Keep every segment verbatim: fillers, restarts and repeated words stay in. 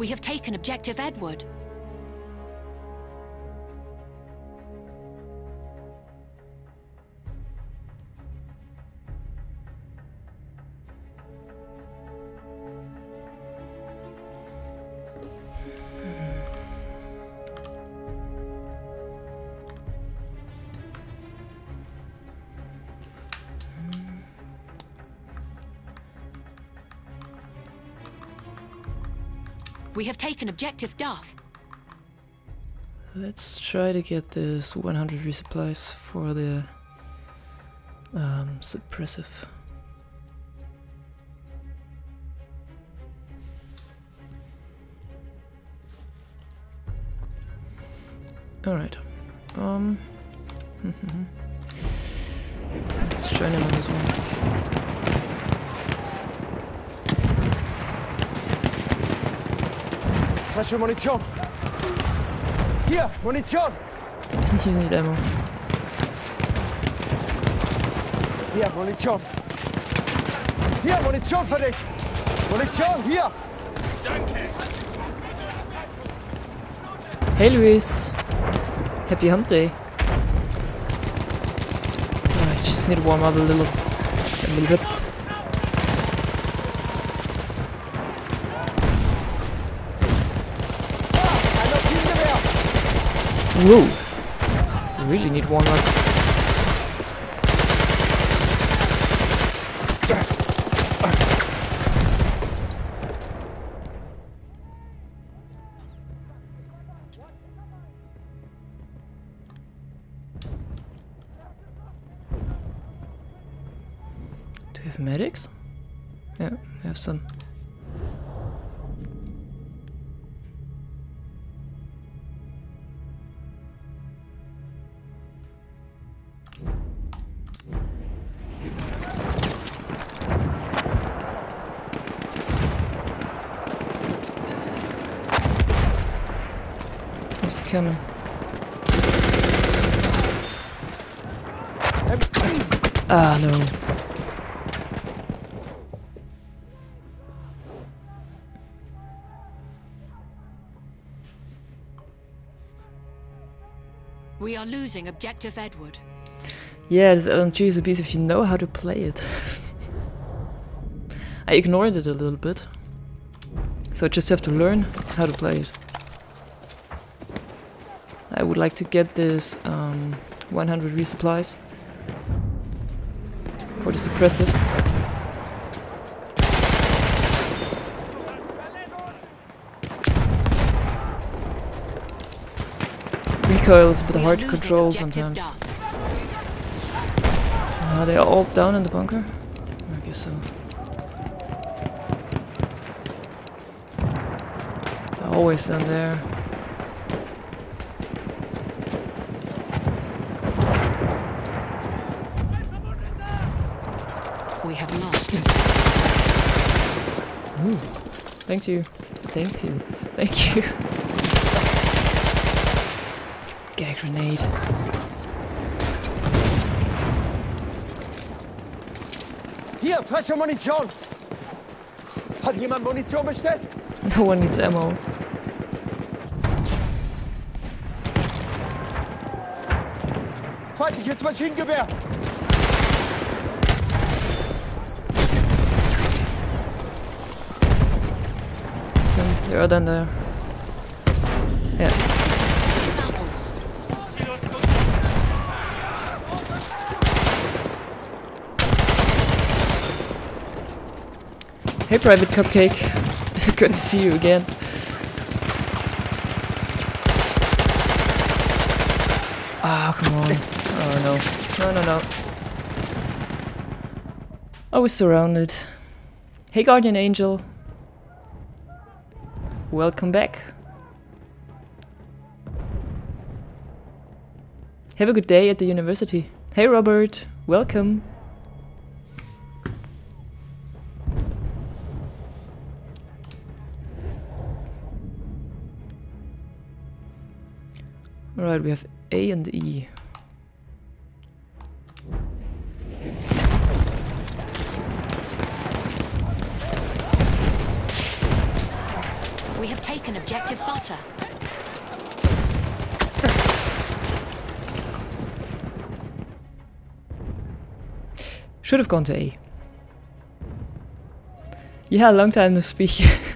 We have taken Objective Edward. We have taken Objective Duff. Let's try to get this one hundred resupplies for the um, suppressive. Alright. Um. Let's join him on this one. Frische Munition! Hier, Munition! You need ammo. Hier, Munition! Hier, Munition für dich! Munition, hier! Danke! Hey Luis! Happy hump day! Oh, I just need to warm up a little, a little bit. Whoa! I really need warm up. Do we have medics? Yeah, we have some. Coming. Ah, no. We are losing Objective Edward. Yeah, this L M G is a beast if you know how to play it. I ignored it a little bit. So I just have to learn how to play it. I would like to get this um, one hundred resupplies for the suppressive. Recoil is a bit hard to control sometimes. Uh, they are all down in the bunker? I guess so. They're always down there. We have lost. Ooh. Thank you. Thank you. Thank you. Get a grenade. Hier, frische Munition! Hat jemand Munition bestellt? No one needs ammo. Feindliches Maschinengewehr! They are down there. Yeah. Hey, Private Cupcake. Good to see you again. Ah, come on. Oh no. No, no, no. Oh, we're surrounded. Hey, Guardian Angel. Welcome back. Have a good day at the university. Hey Robert, welcome. Alright, we have A and E. We have taken taken objective butter. Should have gone to A. Yeah, long time no speak.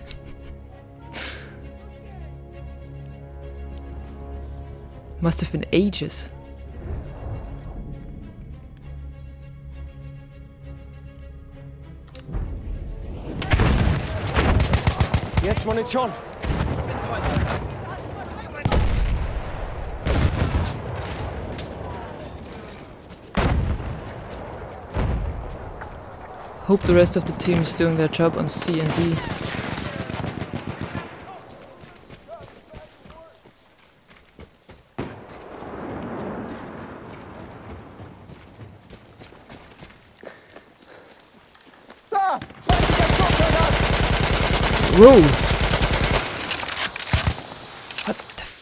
Must have been ages. Jetzt Munition. Hope the rest of the team is doing their job on C and D. Da! Fleischgranat! Whoa! What the f-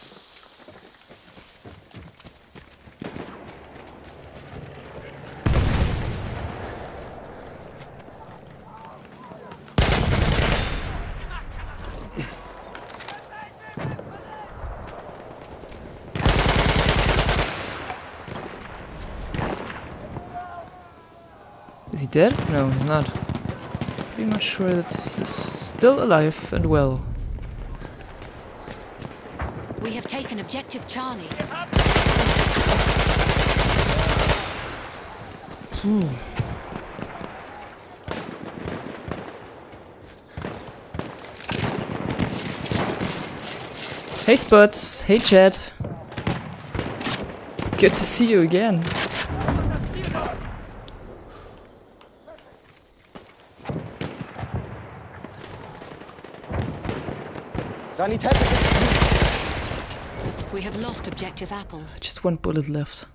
Is he dead? No, he's not. Pretty much sure that he's still alive and well. We have taken objective Charlie. Hey Spots! Hey Chad! Good to see you again. Sanitäter! We have lost objective apples. Just one bullet left.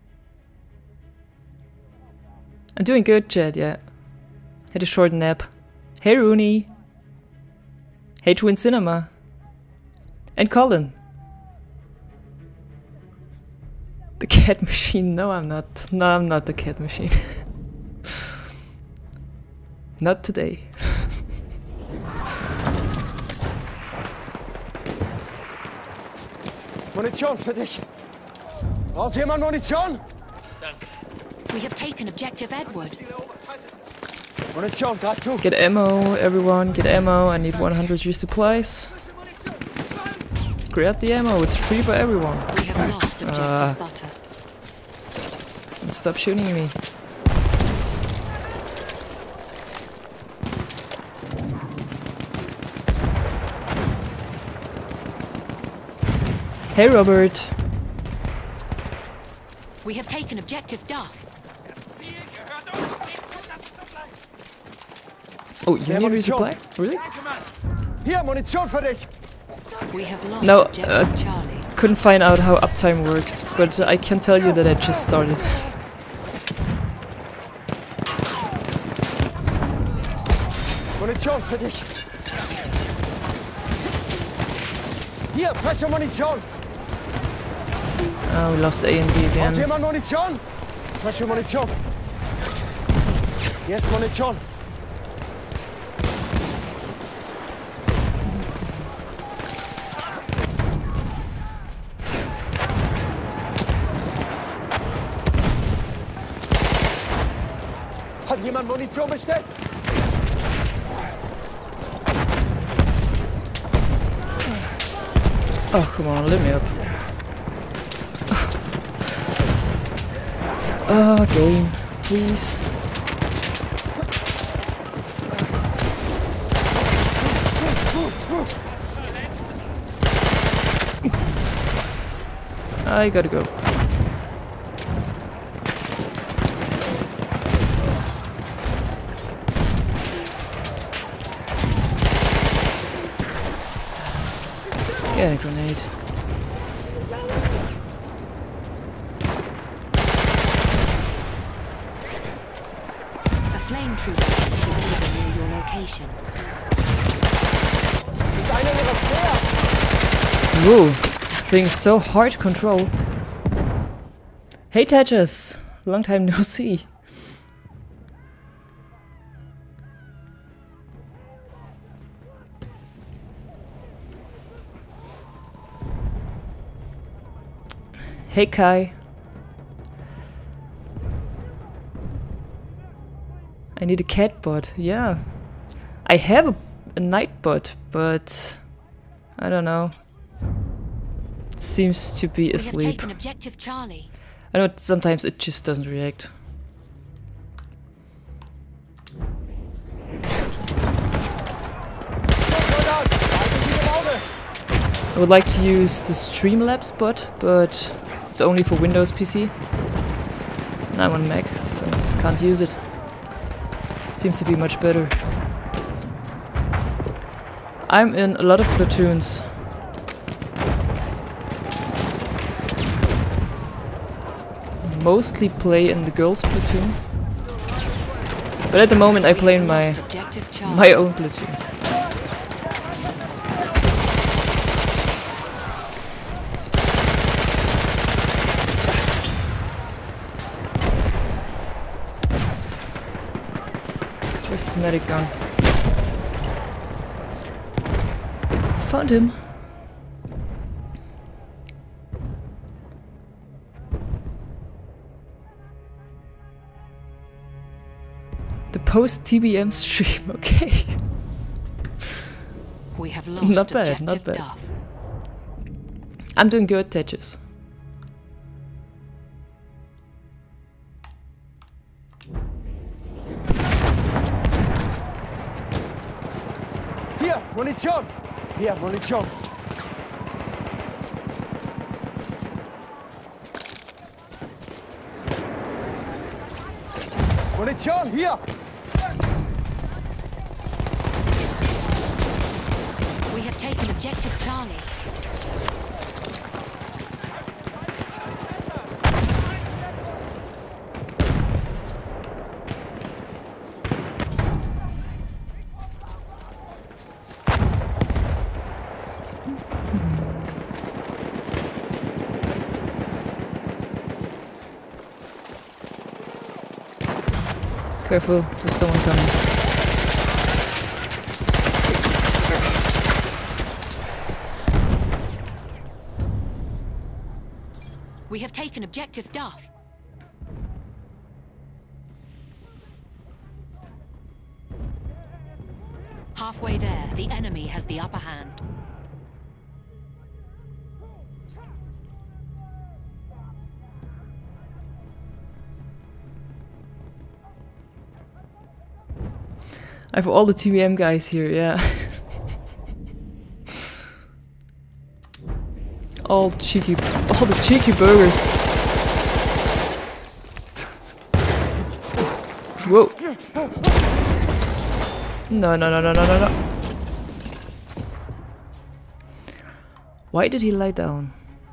I'm doing good, Chad, yeah. Had a short nap. Hey Rooney! Hey Twin Cinema! And Colin! The cat machine? No, I'm not. No, I'm not the cat machine. Not today. Munition für dich. Braucht jemand Munition? We have taken objective Edward. Munition, greif zu. Get ammo, everyone, get ammo. I need one hundred resupplies. Grab the ammo, it's free for everyone. We have lost objective Ah. butter. And stop shooting at me. Hey Robert! We have taken objective Duff. Oh, you Der need Munition. resupply? Really? Hier, Munition für dich. We have lost No, objective uh, Charlie. Couldn't find out how uptime works, but I can tell you that I just started. Munition für dich. Hier, frische Munition. Oh, we lost A and B Braucht again. jemand Munition? Frische Munition. Hier ist Munition. Hat jemand Munition bestellt? Oh, come on, let me up. Oh, game, please. I gotta go. Get a grenade. A flame trooper should be near your location. Ist einer ihrer Speer. Whoa, this thing's so hard to control. Hey Tetris, long time no see. Hey Kai. I need a cat bot. Yeah. I have a, a night bot, but I don't know. It seems to be asleep. We have taken objective Charlie. I know sometimes it just doesn't react. I would like to use the Streamlabs bot, but it's only for Windows P C. And I'm on Mac, so can't use it. Seems to be much better. I'm in a lot of platoons. Mostly play in the girls' platoon. But at the moment I play in my my own platoon. Where's his medic gun? Found him. The post T B M stream, okay. We have lost Not bad, not bad. Duff. I'm doing good, Tetris. Hier, Munition! Hier, Munition! Munition, hier! We have taken objective Charlie. Careful, there's someone coming. We have taken objective Duff. Halfway there, the enemy has the upper hand. I have all the T B M guys here, yeah. all the cheeky, all the cheeky burgers. Whoa! No, no, no, no, no, no, no. Why did he lie down?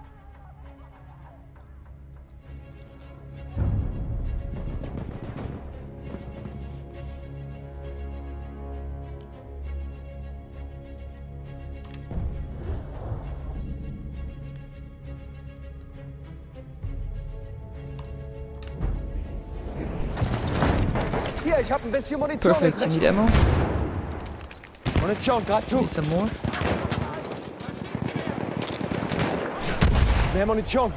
Hier, ich hab ein bisschen Munition. Perfect, you need ammo? Munition, greif zu. Need some more? Mehr Munition.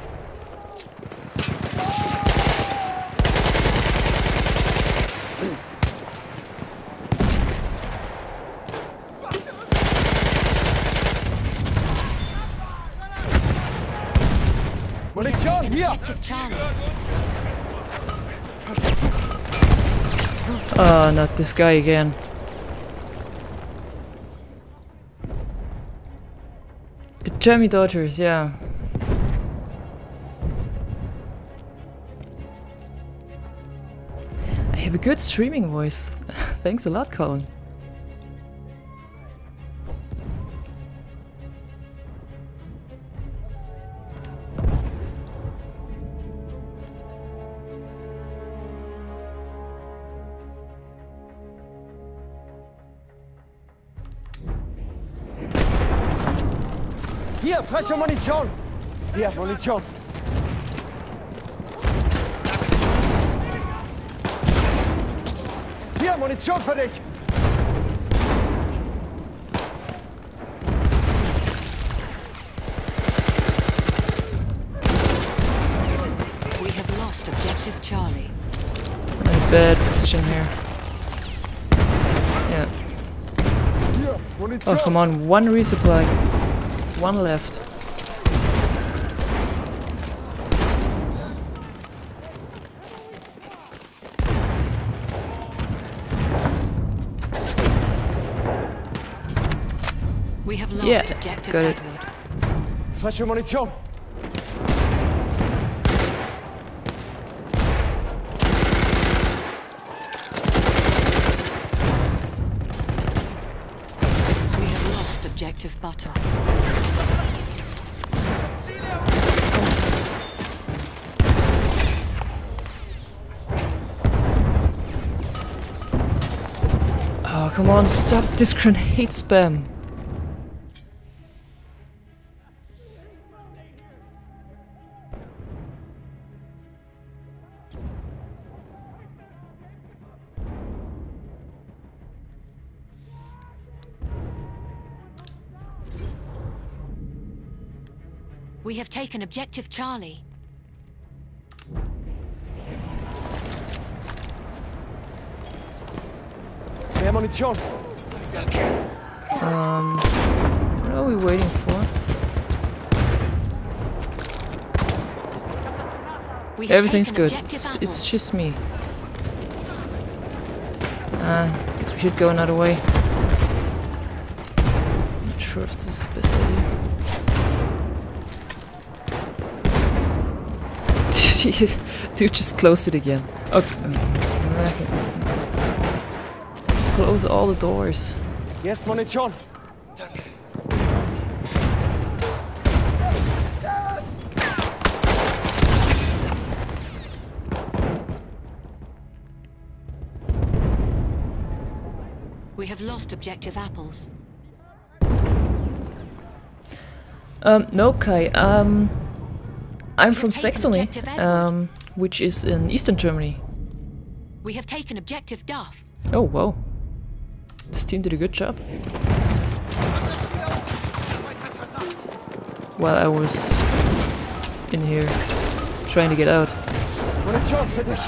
Munition, hier! Objective Charlie. Oh, not this guy again. The Jammy Daughters, yeah. I have a good streaming voice. Thanks a lot, Colin. Hier, frische Munition! Hier, Munition! Hier, Munition für dich! Charlie. I'm in a bad position here. Yeah. Hier, Munition. Oh, come on. One resupply. One left. We have lost Yeah, objective got it. Edward. Frische Munition. We have lost objective Butter. Oh, come on. Stop this grenade spam. We have taken objective Charlie. Mehr Munition. Um, what are we waiting for? We have Everything's taken good. objective It's, Apple. it's just me. Uh, guess we should go another way. Not sure if this is the best idea. Dude, just closed it again. Okay. Close all the doors. Jetzt Munition. We have lost objective Apples. Um, no, Kai. Um, I'm from taken Saxony, objective Edward. um, which is in eastern Germany. We have taken objective Duff. Oh, wow. This team did a good job. While I was in here trying to get out. Munition für dich.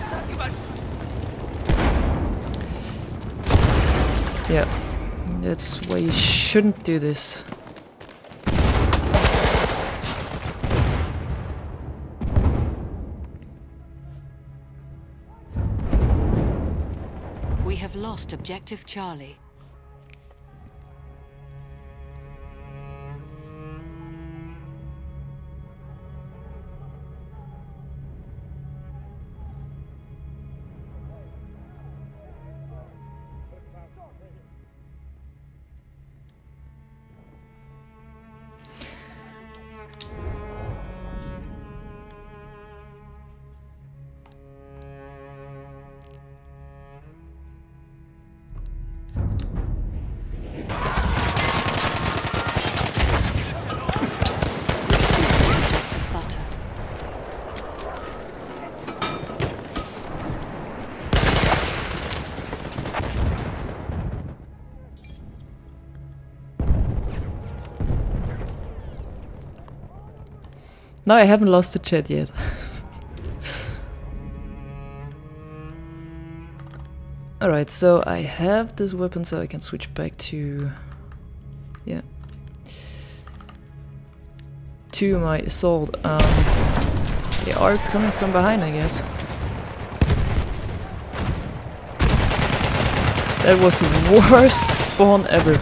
Yeah, that's why you shouldn't do this. We have lost objective Charlie. Butter. No, I haven't lost the chat yet. Alright, so I have this weapon so I can switch back to... yeah. To my assault. Um, they are coming from behind, I guess. That was the worst spawn ever.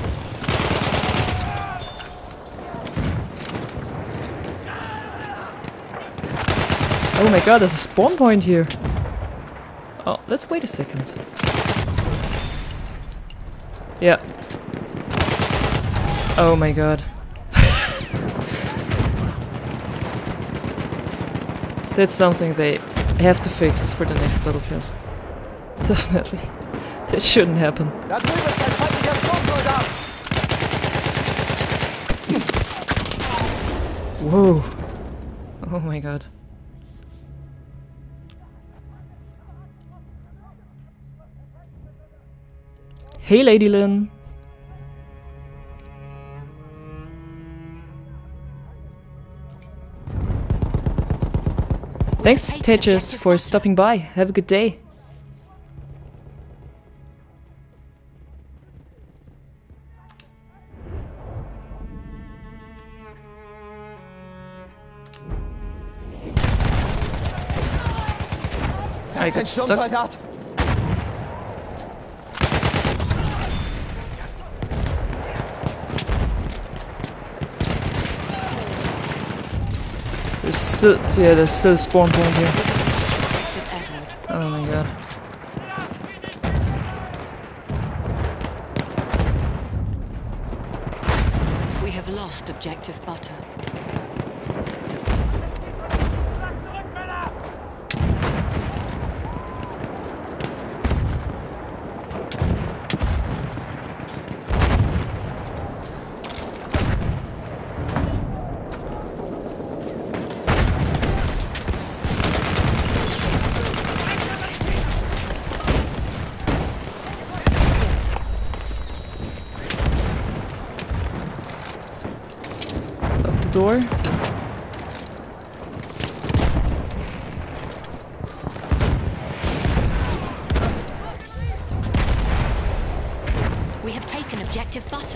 Oh my god, there's a spawn point here. Oh, let's wait a second. Yeah. Oh my god. That's something they have to fix for the next battlefield. Definitely. That shouldn't happen. Da drüben ist ein feindlicher Sturmsoldat. Whoa. Oh my god. Hey, Lady Lynn. Thanks, have taken Tejas, objective for butter. stopping by. Have a good day. I Das ist got ein stuck. Sturmsoldat. There's still, yeah, there's still a spawn point here. Objective Edward. Oh my god. We have lost objective butter. Lock the door. We have taken objective butter.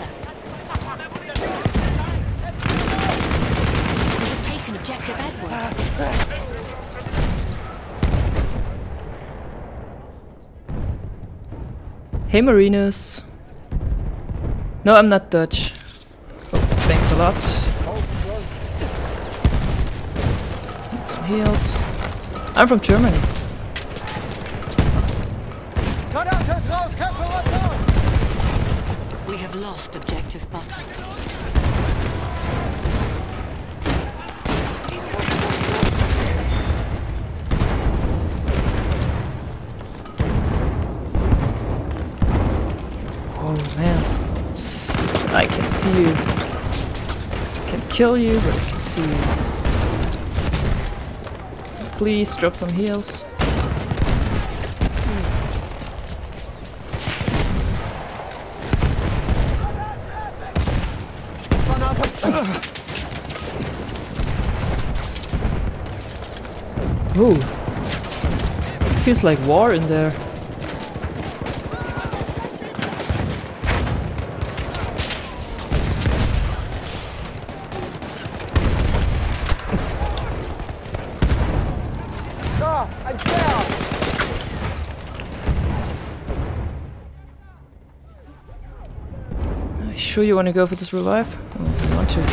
We have taken objective Edward. Hey Marinus. No, I'm not Dutch. Oh, thanks a lot. Need some heals. I'm from Germany. Granate ist raus, Kämpfe runter! We have lost objective butter. Oh man. S I can see you. I can kill you, but I can see you. Please drop some heals. Granate! Ooh. Feels like war in there. Da, ein Speer! Are you sure you want to go for this revive? Oh, you want to.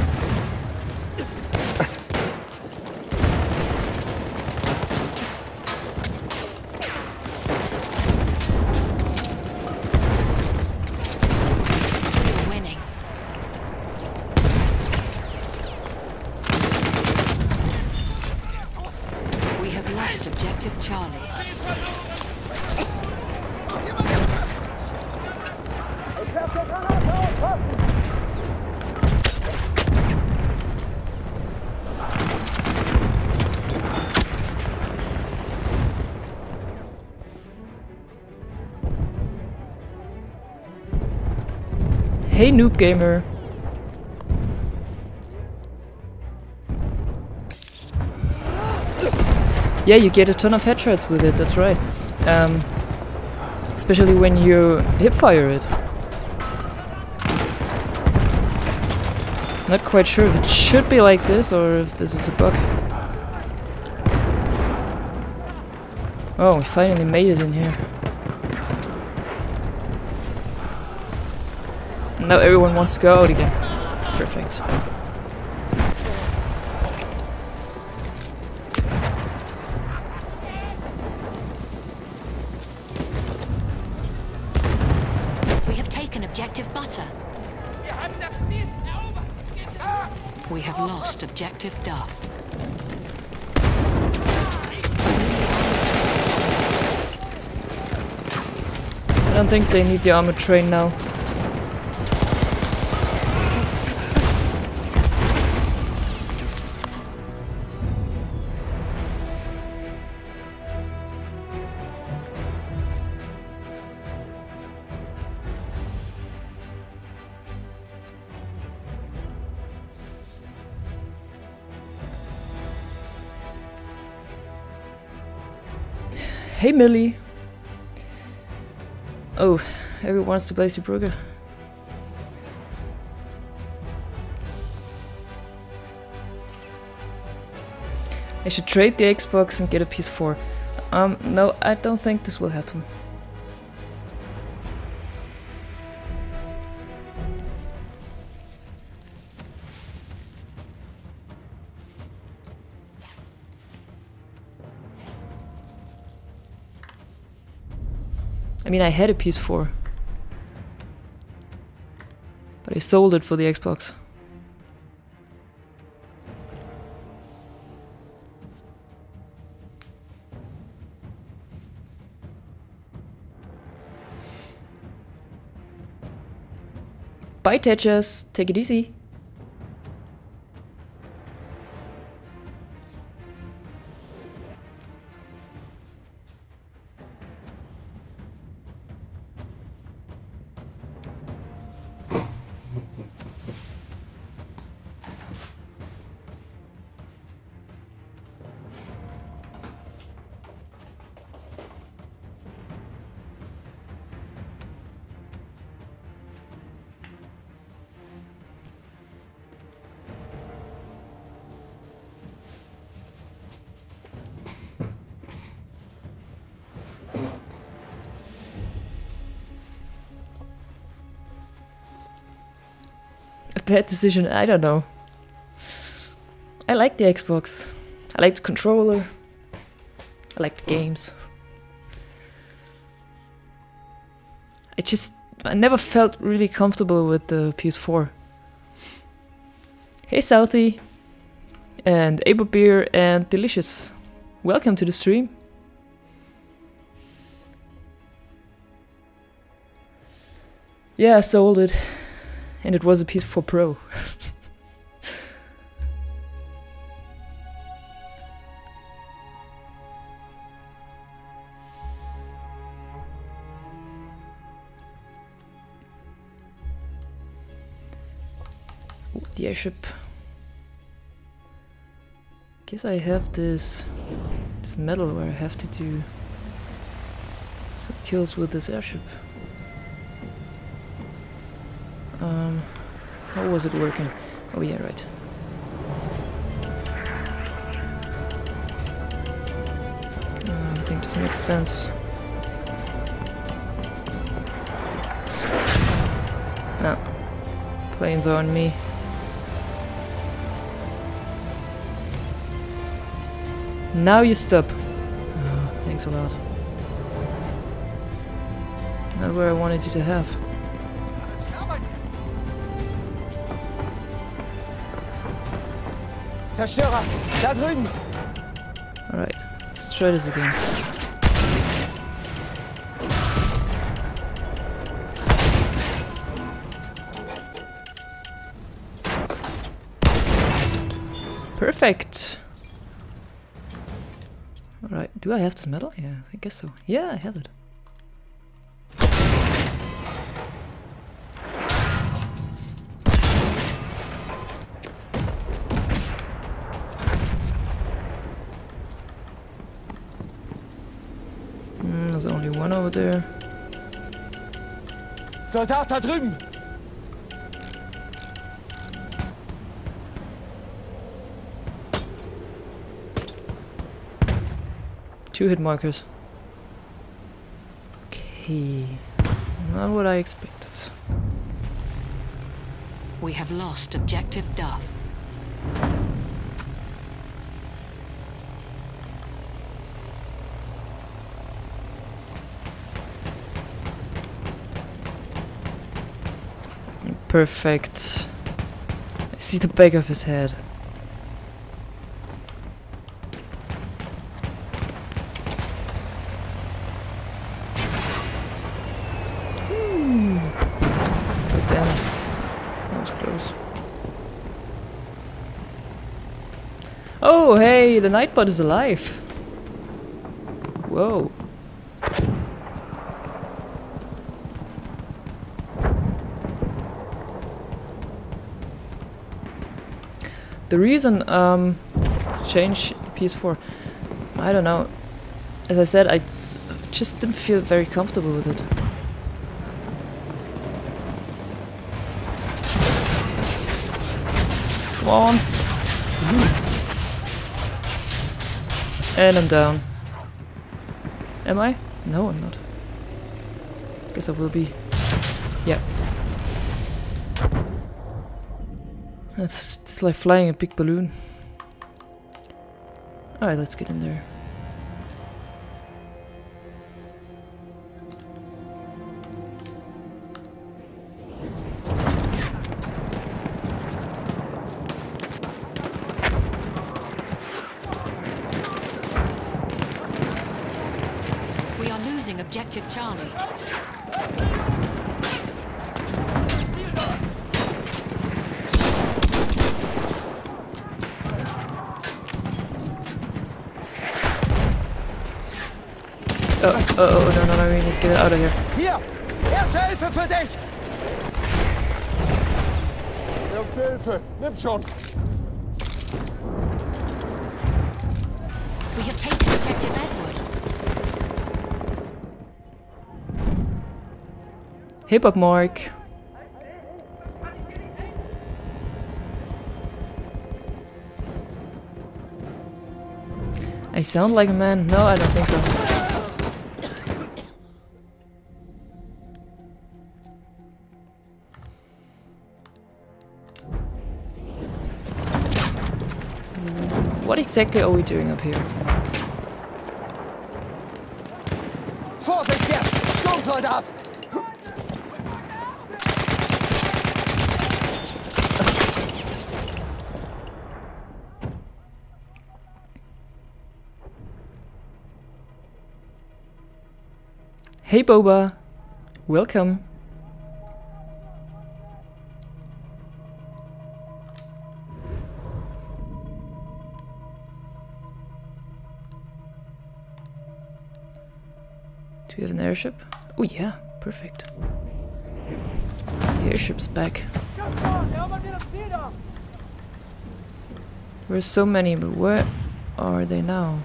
We're winning. We have lost objective Charlie. Hey Noob Gamer. Yeah, you get a ton of headshots with it, that's right. Um, especially when you hipfire it. Not quite sure if it should be like this or if this is a bug. Oh, we finally made it in here. Now everyone wants to go out again. Perfect. We have taken objective butter. We have lost objective Duff. I don't think they need the armor train now. Hey Millie! Oh, everyone wants to play Zeebrugge. I should trade the Xbox and get a P S four. Um, no, I don't think this will happen. I mean, I had a P S four, but I sold it for the Xbox. Bye, Tetchers. Take it easy. Bad decision, I don't know. I like the Xbox. I like the controller. I like the games. I just... I never felt really comfortable with the P S four. Hey Southie! And Aberbeer and Delicious. Welcome to the stream. Yeah, I sold it. And it was a P S four Pro. Ooh, the airship. Guess I have this this medal where I have to do some kills with this airship. Um, how was it working? Oh yeah, right. Uh, I think this makes sense. No. Planes are on me. Now you stop. Oh, thanks a lot. Not where I wanted you to have. Zerstörer, da drüben! Alright, let's try this again. Perfect! Alright, do I have this medal? Yeah, I guess so. Yeah, I have it. There's only one over there. Soldat da drüben! Two hit markers. Okay. Not what I expected. We have lost objective Duff. Perfect. I see the back of his head. Hmm. Oh, damn it. That was close. Oh, hey, the Nightbot is alive. Whoa. The reason um, to change the P S four, I don't know. As I said, I s- just didn't feel very comfortable with it. Come on. And I'm down. Am I? No, I'm not. Guess I will be. Yeah. That's it's like flying a big balloon. Alright, let's get in there. We are losing objective Charlie. Oh, oh, oh, no, no, no, we need to get out of here. Hier! Erste Hilfe für dich! Erste Hilfe, nimm schon. We have taken objective Edward. Hip hop Mark. I sound like a man? No, I don't think so. What exactly are we doing up here? Vorsicht jetzt! Sturmsoldat! Hey Boba, welcome. Do we have an airship? Oh yeah, perfect. The airship's back. There's so many, but where are they now?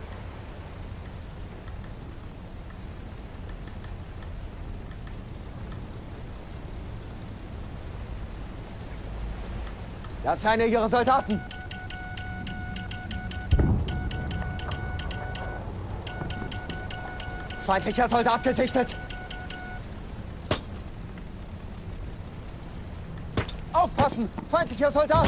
Das sind ihre Soldaten! Feindlicher Soldat gesichtet! Aufpassen! Feindlicher Soldat!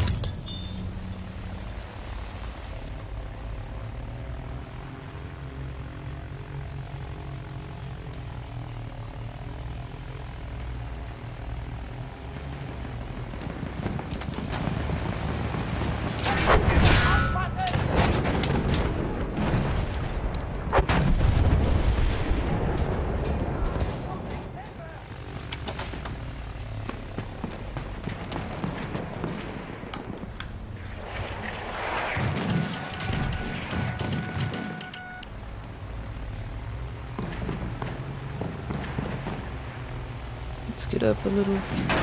Let's get up a little.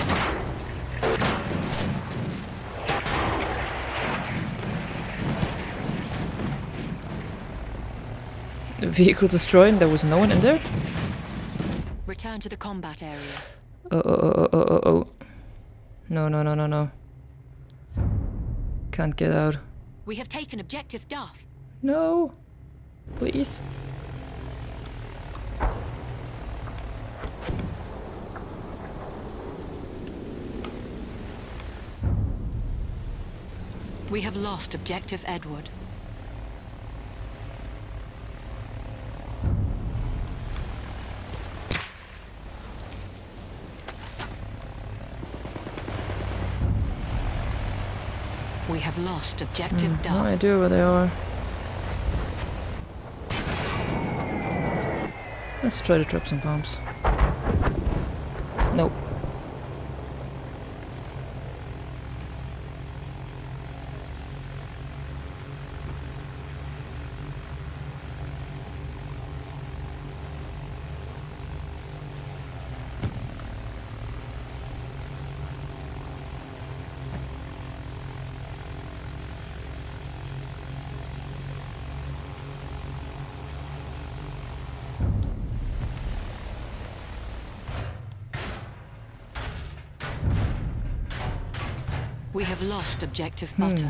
The vehicle destroyed, there was no one in there? Return to the combat area. Oh, oh, oh, oh, oh, oh. No, no, no, no, no. Can't get out. We have taken objective Duff. No. Please. We have lost objective Edward. We have lost objective Mm, Duff. no idea where they are. Let's try to drop some bombs. Nope. We have lost objective butter.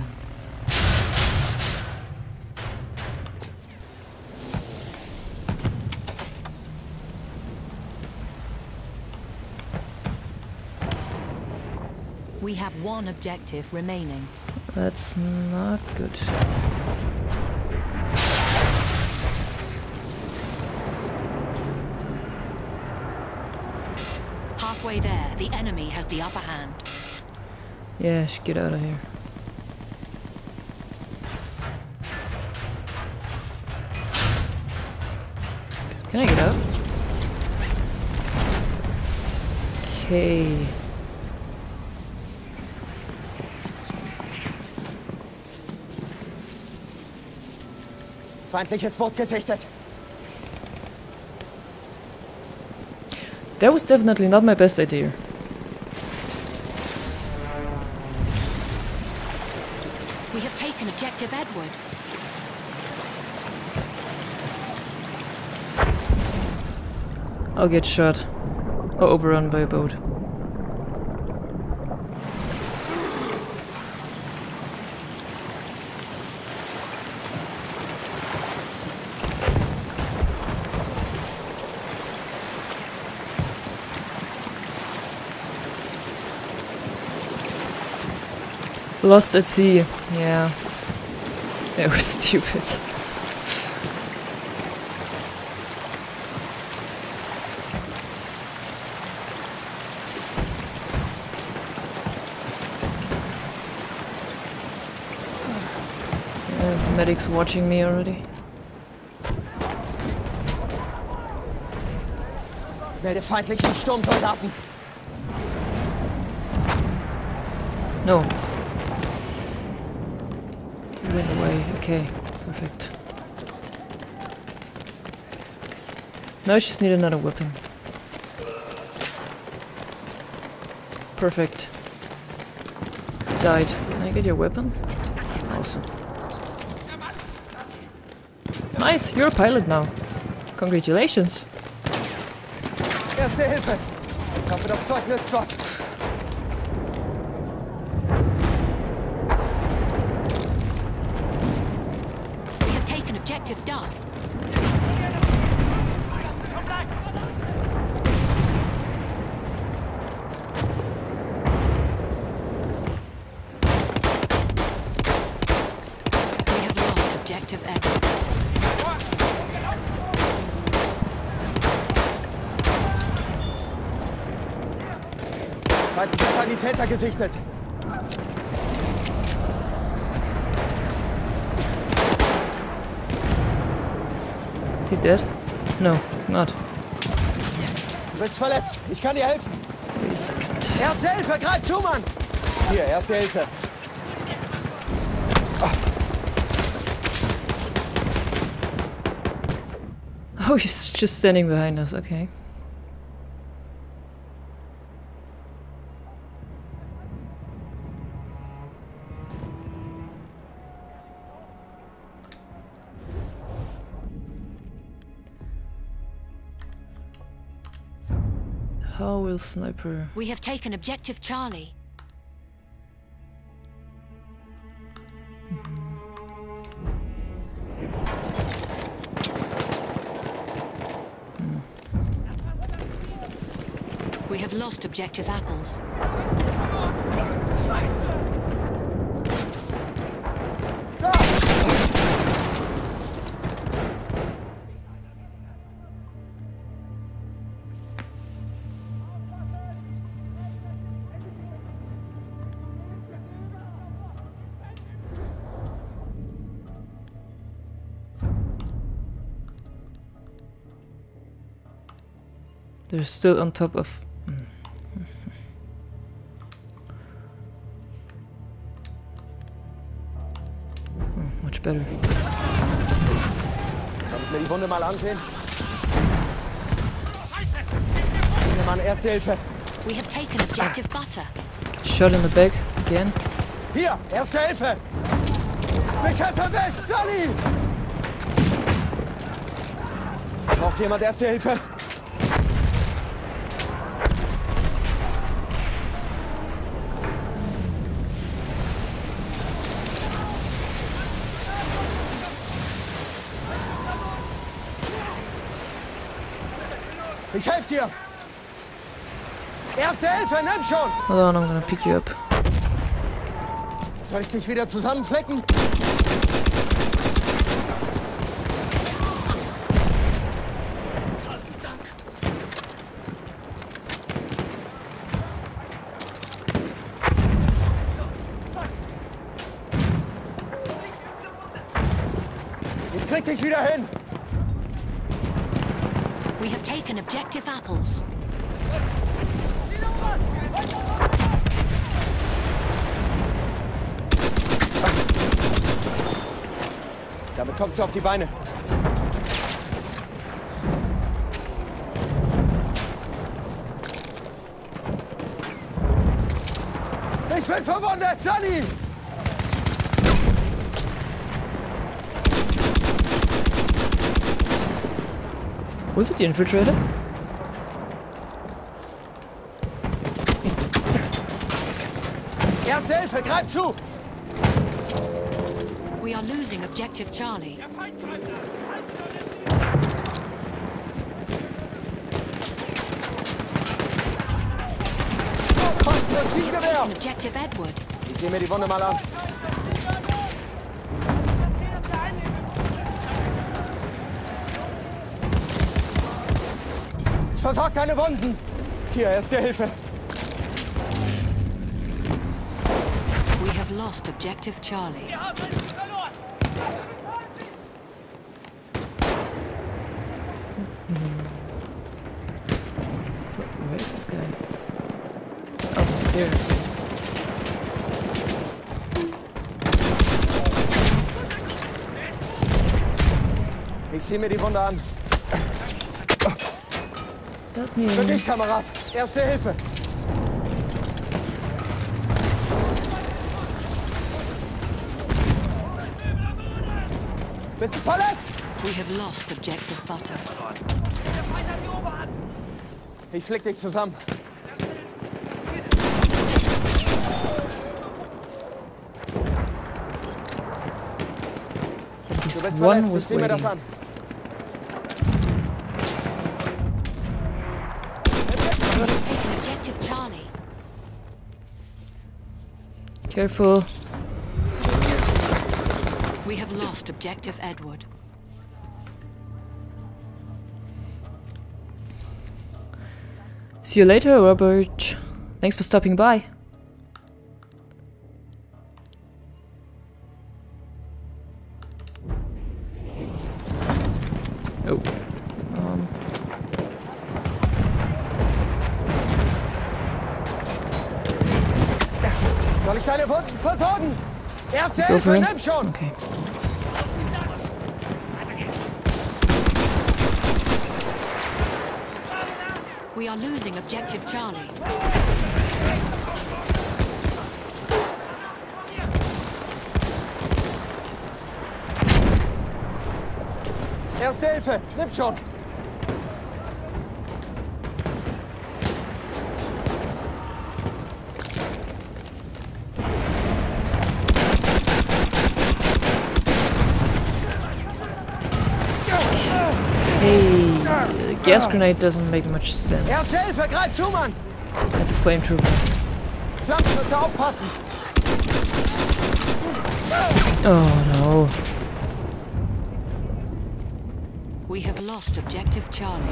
We have one objective remaining. That's not good. Halfway there, the enemy has the upper hand. Yeah, I should get out of here. Can I get out? Okay. Feindliches Boot gesichtet. That was definitely not my best idea. We have taken objective Edward. I'll get shot or overrun by a boat. Lost at sea. Yeah. That was stupid. Yeah, the medic's watching me already. Melde feindlichen Sturmsoldaten. No. He went away. Okay, perfect. Now I just need another weapon. Perfect. Died. Can I get your weapon? Awesome. Nice, you're a pilot now. Congratulations. Erste Hilfe. Ich hoffe, das Zeug nützt was. We have taken objective Duff. We have lost objective Edward. Feindlicher Sanitäter gesichtet. Is he dead? No, not. Du bist verletzt. Ich kann dir helfen. Wait a second. Erste Hilfe, greif zu, Mann! Hier, erste Hilfe. Oh, he's just standing behind us, okay. How will sniper... We have taken objective Charlie. We have lost objective Apples. They're still on top of... Oh, much better. Soll ich mir die Wunde mal ansehen? Hier, Mann, erste Hilfe. We have taken objective Butter. Shot in the back again. Hier, erste Hilfe. Mich hat's erwischt, Sonny! Braucht jemand erste Hilfe? Ich helfe dir! Erste Hilfe, nimm schon! Hold on, I'm gonna pick you up. Soll ich dich wieder zusammenflecken? Ich krieg dich wieder hin! We have taken objective apples. Damit kommst du auf die Beine. Ich bin verwundet, Sunny! Wo ist die Infiltrator? Erste Hilfe, greif zu! We are losing objective Charlie. Fast We have Maschinengewehr! taken objective Edward. Ich sehe mir die Wunde mal an. Ich versorge deine Wunden. Hier, erste Hilfe. We have lost objective Charlie. Where is this guy? Oh, he's here. Ich sehe mir die Wunde an. Help me. Für dich, Kamerad. Erste Hilfe. Bist du verletzt? We have lost objective Butter. Ich flick dich zusammen. This Du bist one verletzt. Ich was sieh mir das waiting. an. Taken objective Charlie. Careful. We have lost objective Edward. See you later, Robert. Thanks for stopping by. Oh. Um. Soll ich deine Wunden versorgen? Erste Go Hilfe, for him. nimm schon! Okay. We are losing objective Charlie. Erste Hilfe, nimm schon! Hey, the gas grenade doesn't make much sense. Erste Hilfe, greif zu, Mann! At the flame trooper. Flanken, musst du aufpassen! Oh no. We have lost objective Charlie.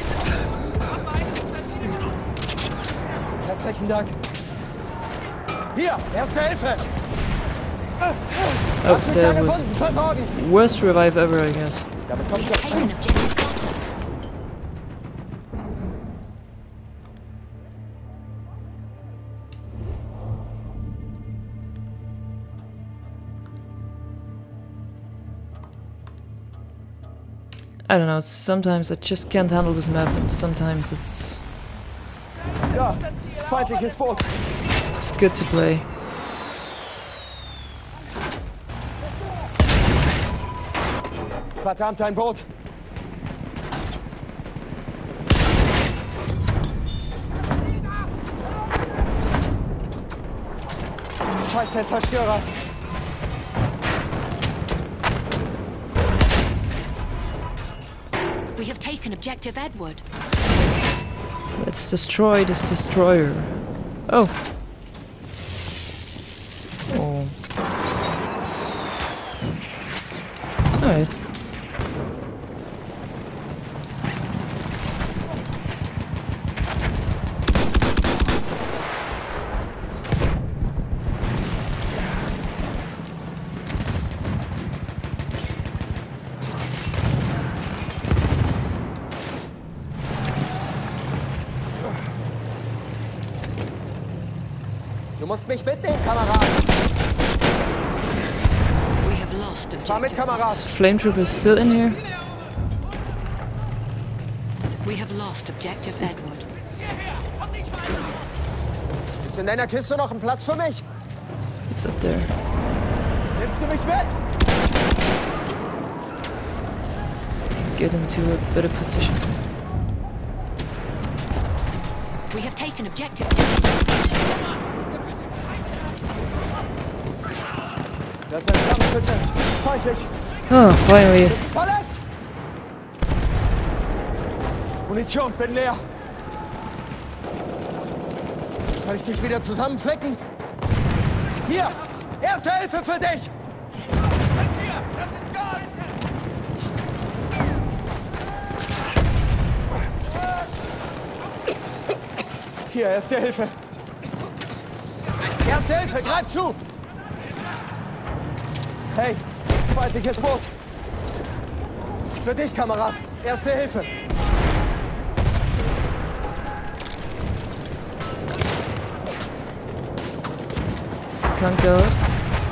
Herzlichen Dank. Hier, erste Hilfe! Oh, Lass mich deine that was Wunden versorgen! worst revive ever, I guess. Damit We kommst have du... taken objective Butter. I don't know, sometimes I just can't handle this map and sometimes it's Ja, feindliches Boot. it's good to play. Verdammt, ein Boot. Scheiße, Zerstörer. We have taken taken objective Edward. Let's destroy this destroyer. Oh. Oh. Alright. Du musst mich mitnehmen, Kamerad. We have lost Fahr mit, objective. Kamerad. Is Flame Trooper still in here? We have lost objective Edward. Ist in deiner Kiste noch ein Platz für mich? It's up there. Nimmst du mich mit? Get into a better position. We have taken objective Edward. Das ist ein Flammenschütze. Feindlich. Oh, finally. Verletzt! Munition, bin leer. Soll ich dich wieder zusammenflicken? Hier! Erste Hilfe für dich! Hier, Erste Hilfe. Erste Hilfe, greif zu! Hey, feindliches Boot. Für dich, Kamerad. Erste Hilfe. Can't go out.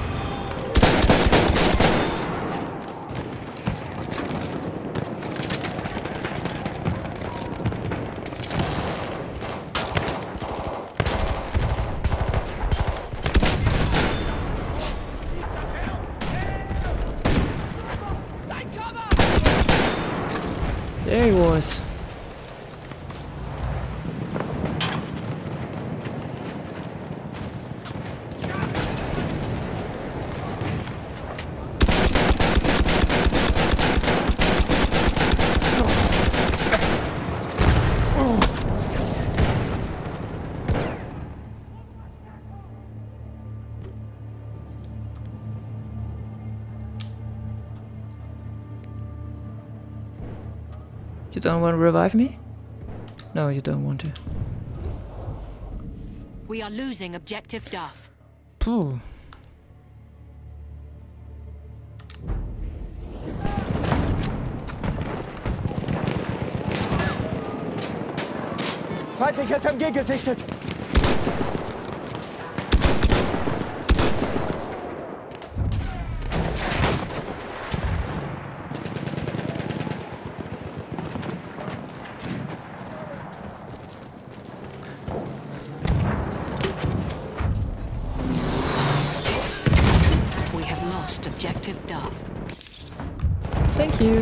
There he was. You don't want to revive me? No, you don't want to. We are losing objective Duff. Puh. Feindliches M G gesichtet. We have lost objective Duff. Thank you.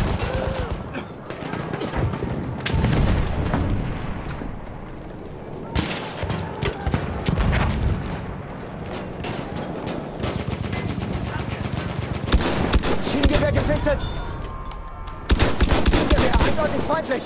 Schienengewehr gesichtet. Schienengewehr eindeutig feindlich.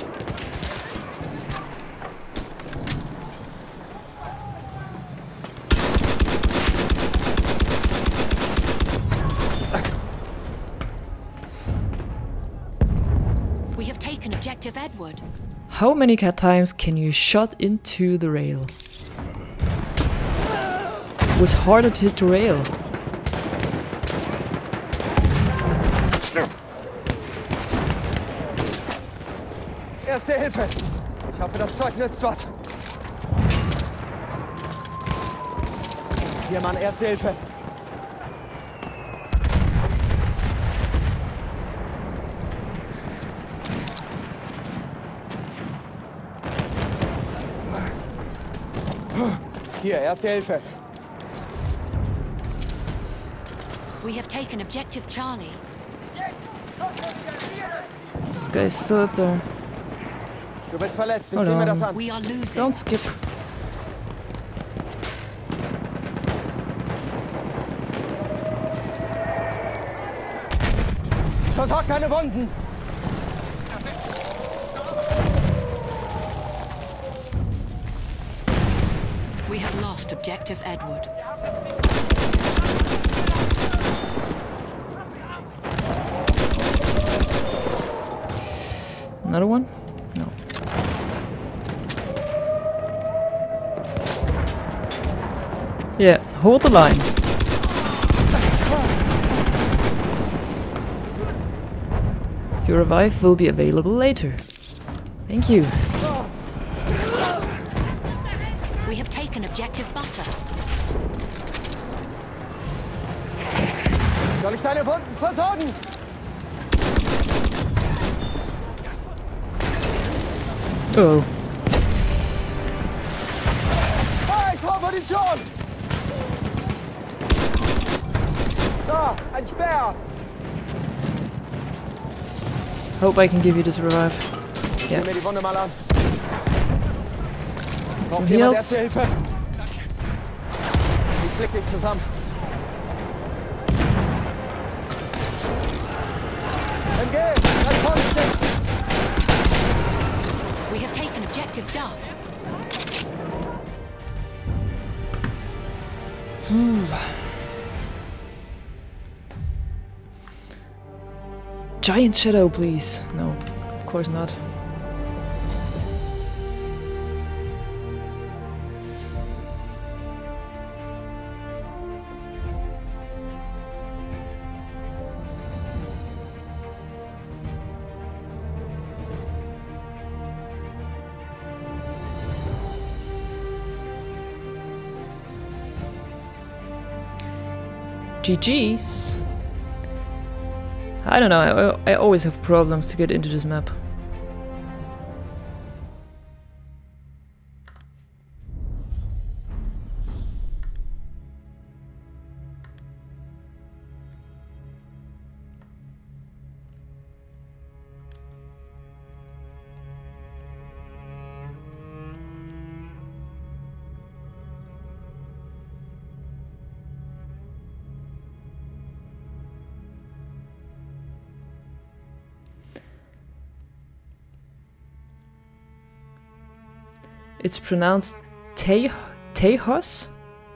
We have taken objective Edward. How many cat times can you shot into the rail? It was harder to hit the rail. Erste Hilfe. Ich hoffe, das Zeug nützt was. Hier, Mann, Erste Hilfe. Hier, Erste Hilfe. We have taken objective Charlie. This guy's still up there. Du bist verletzt, ich Hold sehe mir on. das an. We are losing. Don't skip. Ich versorge deine Wunden. lost objective Edward. Another one? No. Yeah, hold the line. Your revive will be available later. Thank you. We have taken objective butter. Soll ich deine Wunden versorgen? Oh. Ah, ich brauche Munition! Da, ein Speer! Hope I can give you this revive. Sieh Yeah. mir die Wunde mal an. Some Braucht jemand heals. Erste Hilfe? Ich flick dich zusammen. M G, das kommt nicht! We have taken objective Duff. Giant shadow, please. No, of course not. G G's. I don't know, I, I always have problems to get into this map. It's pronounced Te Tejas?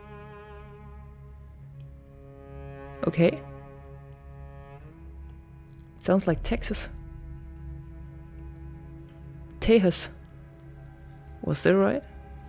Okay. Sounds like Texas. Tejas. Was that right?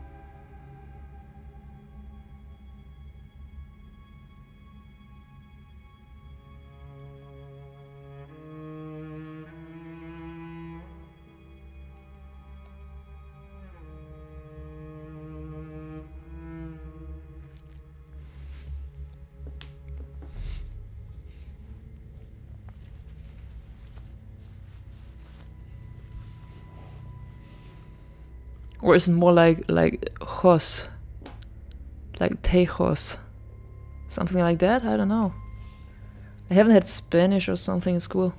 Or is it more like like Jos? Like Tejos? Something like that? I don't know. I haven't had Spanish or something in school.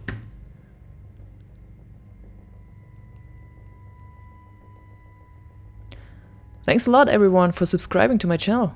Thanks a lot everyone for subscribing to my channel.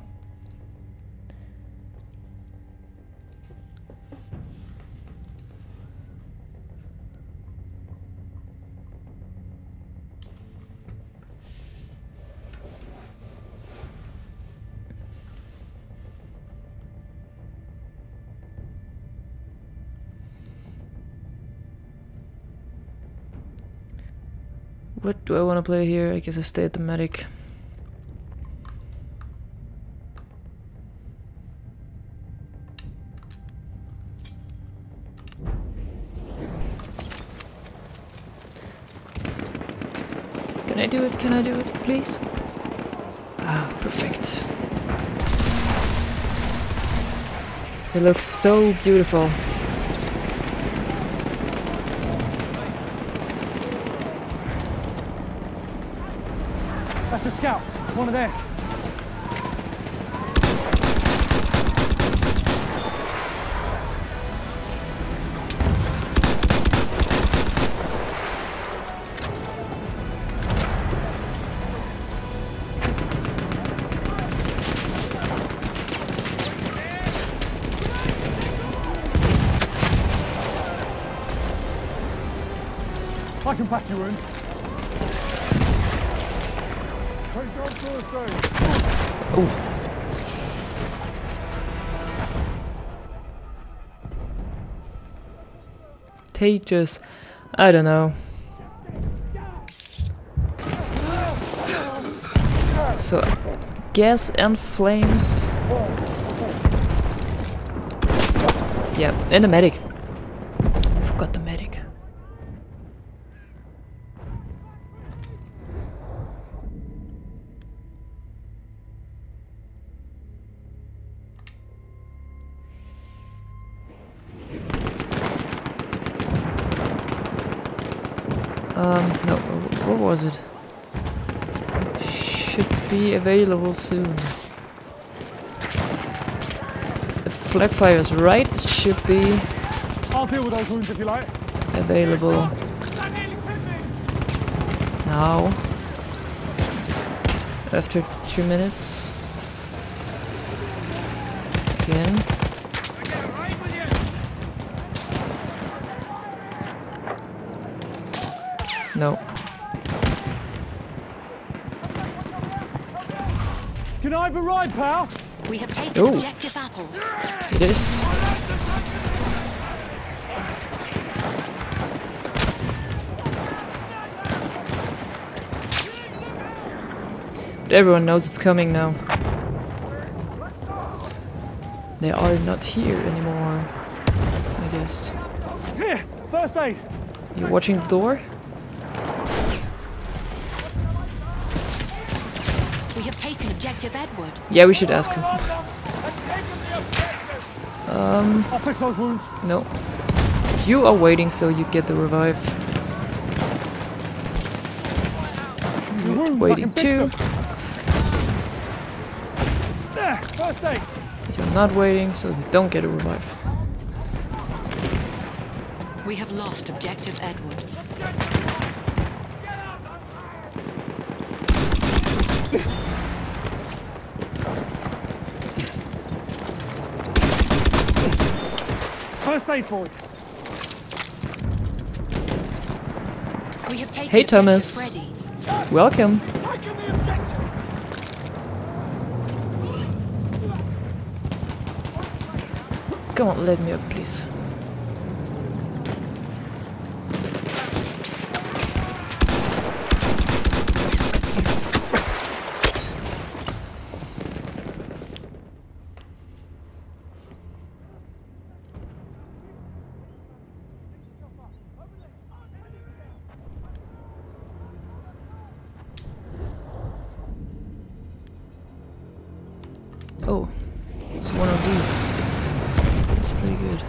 What do I want to play here? I guess I stay at the medic. Can I do it? Can I do it, please? Ah, perfect. It looks so beautiful. That's a scout. One of theirs. I can patch your wounds. Take down first aid. Oh. Contagious. I don't know. So, gas and flames. Yeah, and the medic. Forgot the medic. Um, no, what was it? Should be available soon. If flag fire is right, it should be I'll deal with those wounds if you like. available now. After two minutes. Again. No. Can I have a ride, pal? We have taken Ooh. objective apples. It is. But everyone knows it's coming now. They are not here anymore, I guess. Here, first aid. You're watching the door? We have taken objective Edward. Yeah, we should ask him. Um. I'll fix those wounds. No. You are waiting so you get the revive. The wounds, Waiting I can fix too. them. There, first aid. You're not waiting so you don't get a revive. We have lost objective Edward. First aid for you. We have taken Hey, objective Thomas. Freddy. Welcome. Taking the objective. Come on, let me up, please. Oh, it's one of these. That's pretty good.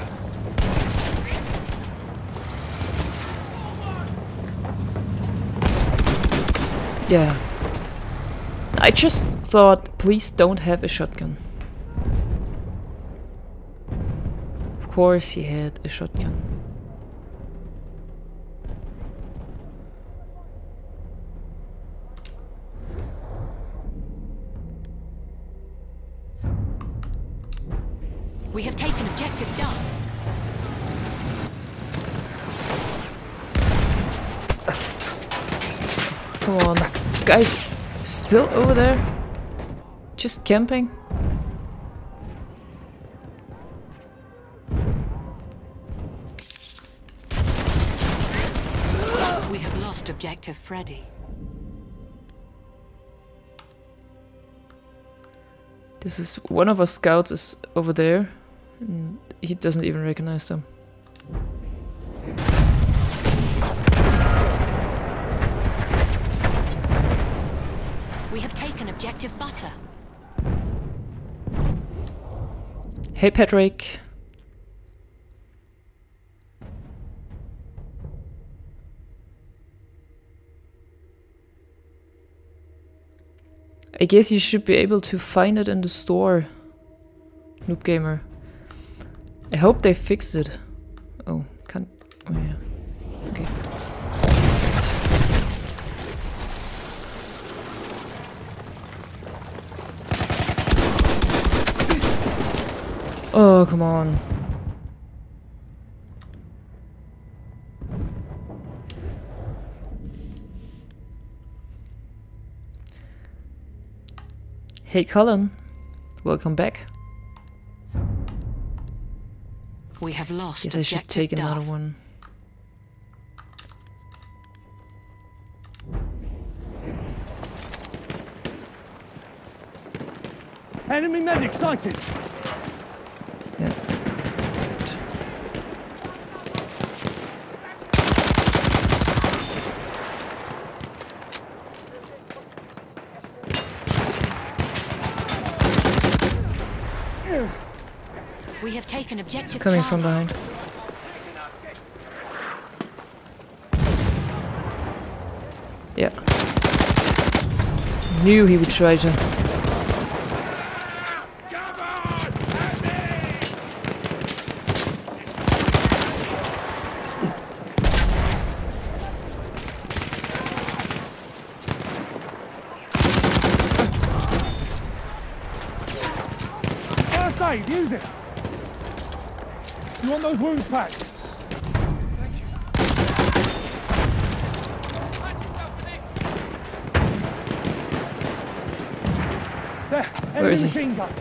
Yeah. I just thought, please don't have a shotgun. Of course he had a shotgun. We have taken objective Duff. Come on. This guy's still over there? Just camping? We have lost objective Freddy. This is one of our scouts is over there. And he doesn't even recognize them. We have taken objective Butter. Hey, Patrick. I guess you should be able to find it in the store, Noob Gamer. I hope they fixed it. Oh, can't. Oh, yeah. Okay. Perfect. Oh, come on. Hey Colin, welcome back. We have lost Guess I should objective take another Duff. one. Enemy medic sighted. Yeah. Perfect. We have taken objective Coming Charlie. from behind. Yeah. Knew he would try to. First aid, use it. You want those wounds packed? There, enemy is he? machine gun.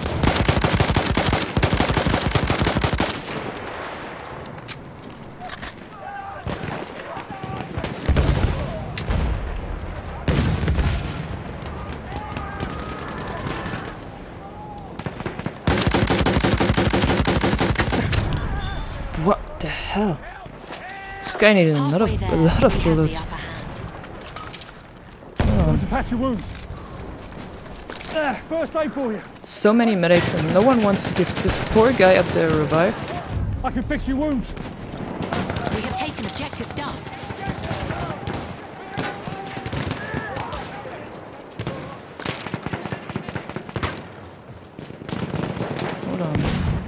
What the hell? This guy needed another, Halfway there, a lot we of have the bullets. upper hand. To patch your wounds. There, first aid for you. So many medics and no one wants to give this poor guy up there a revive. I can fix your wounds. We have taken objective Duff. Hold on.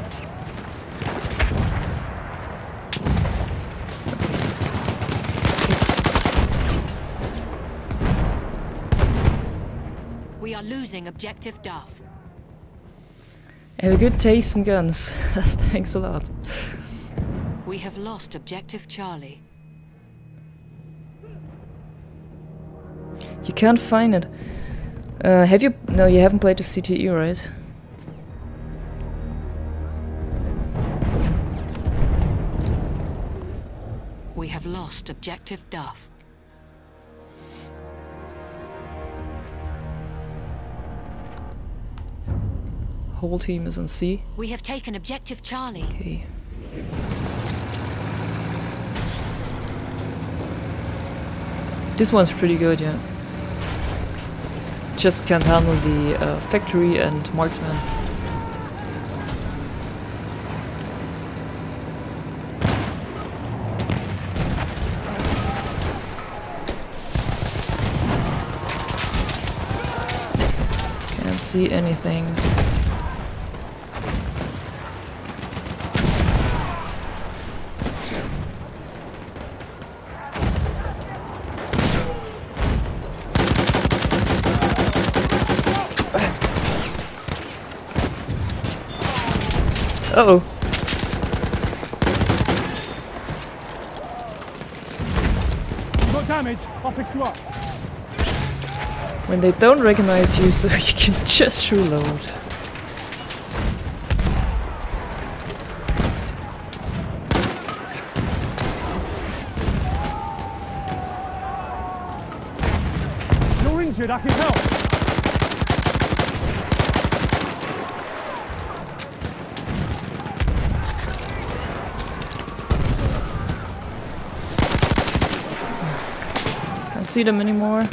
We are losing objective Duff. I have a good taste in guns. Thanks a lot. We have lost objective Charlie. You can't find it. Uh, have you? No, you haven't played the C T E, right? We have lost objective Duff. Whole team is on C. We have taken objective Charlie. Okay. This one's pretty good, yeah. Just can't handle the uh, factory and marksman. Can't see anything. Uh-oh. You got damage, I'll fix you up. When they don't recognize you, so you can just reload. You're injured, I can help. Can't see them anymore.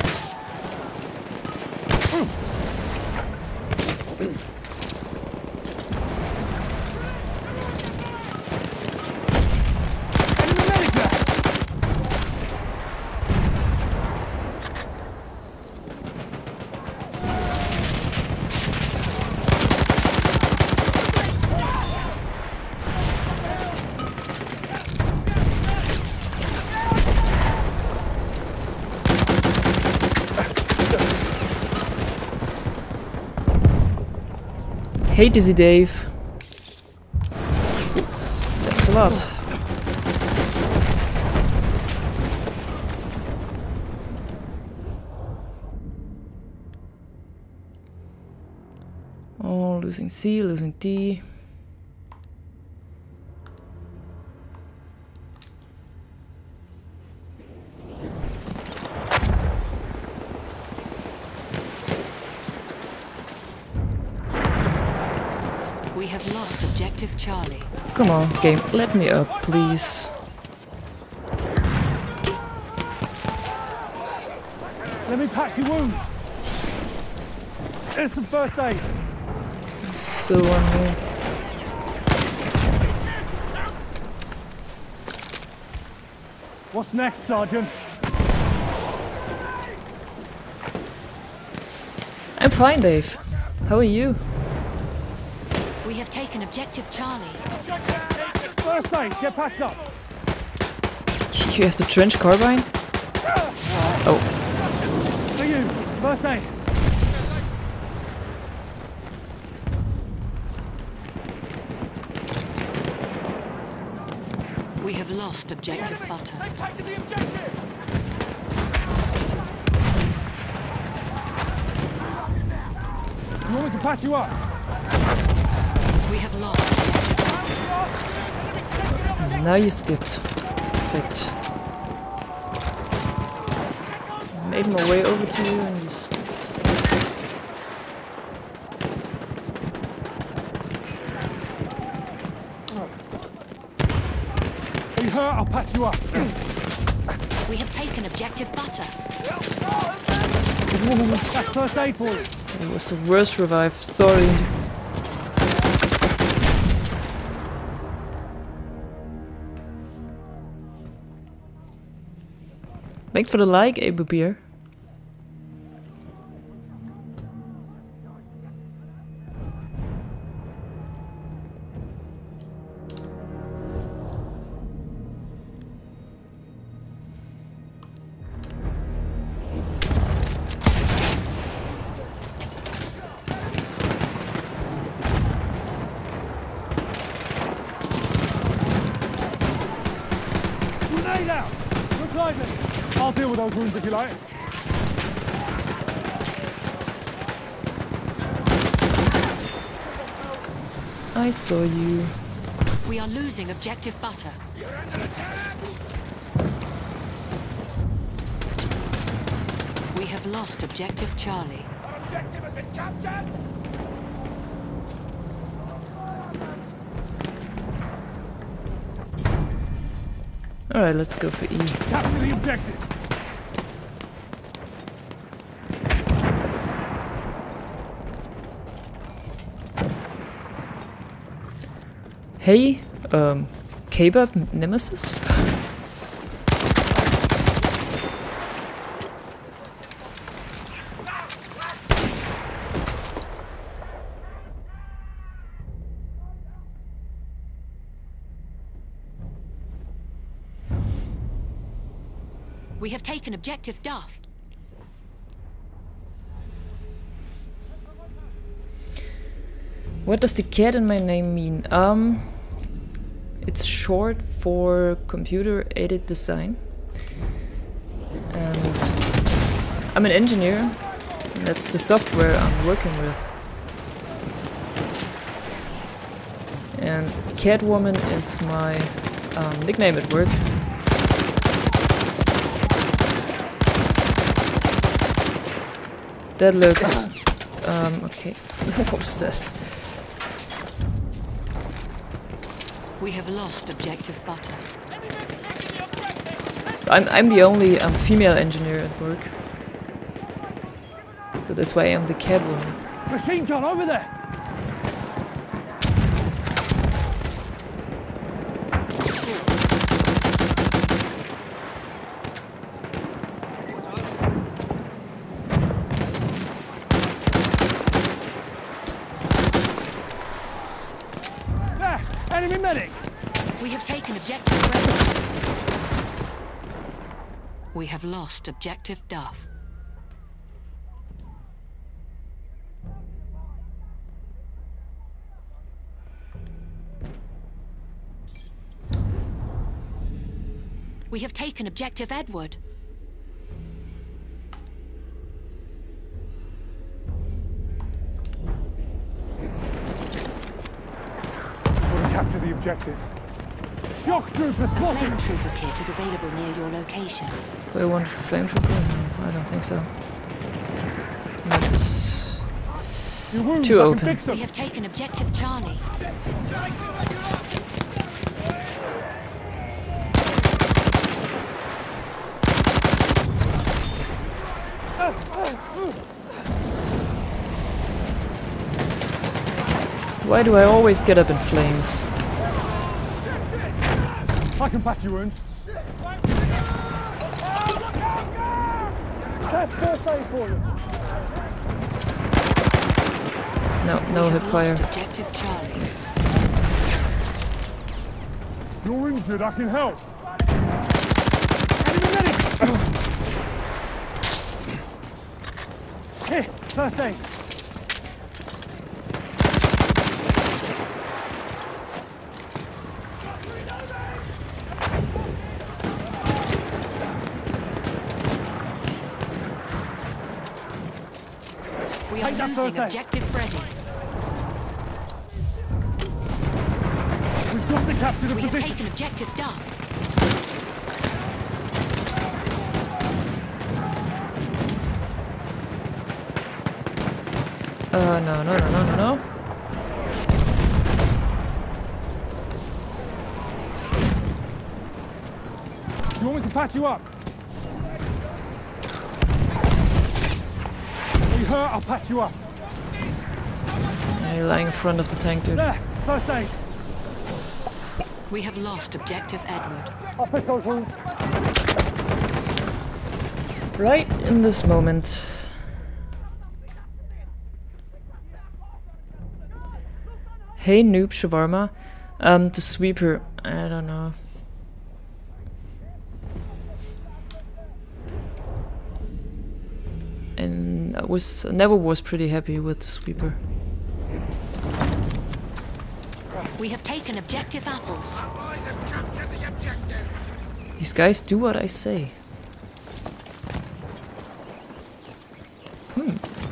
Enemy medic there. Hey Dizzy Dave. Thanks a lot. Oh, losing C, losing D. We have lost objective Charlie. Come on, game, let me up, please. Let me patch your wounds. Here's some first aid. Still one here. What's next, Sergeant? I'm fine, Dave. How are you? We have taken objective Charlie. First aid, get patched up. You have the trench carbine? Oh, For you, first aid. We have lost objective Butter. Do you want me to patch you up? We have lost. now you skipped. Perfect. Made my way over to you and you skipped. Are you hurt? I'll patch you up. We have taken objective Butter. That's first aid for you. It was the worst revive, sorry. Thanks for the like, Abu Beer. Grenade out! Look like this. I'll deal with those wounds if you like. I saw you. We are losing objective Butter. We have lost objective Charlie. Our objective has been captured! Alright, let's go for E. Capture the objective. Hey, um, Kebab Nemesis? We have taken objective Duff. What does the cat in my name mean? Um, it's short for computer aided design. And I'm an engineer. And that's the software I'm working with. And Catwoman is my um, nickname at work. That looks... Um, okay. What was that? We have lost objective Butter. I'm, I'm the only um, female engineer at work. So that's why I'm the Catwoman. Machine gun over there. There, enemy medic. We have taken objective Red. We have lost objective Duff. We have taken objective Edward. objective. Shock trooper A spotted! flame trooper kit is available near your location. Do I want a flame trooper? No, I don't think so. Map is Your wounds, too I open. can fix them. We have taken objective Charlie. Why do I always get up in flames? I can patch your wounds. That's first aid for you. No, no we hip have fire. lost objective Charlie. You're injured, I can help. Enemy medic! Here, first aid. We are Take that losing first aid. objective Freddy. We've got to capture the We have position. taken objective Duff. Uh, no, no, no, no, no, no. You want me to patch you up? Are you hurt? I'll patch you up. Yeah, you're lying in front of the tank, dude. There, first aid. We have lost objective Edward. I'll pick those wounds. Right in this moment. Hey noob shawarma. Um, the sweeper. I don't know. And I was never was pretty happy with the sweeper. We have taken objective Apples. These guys do what I say. Hmm.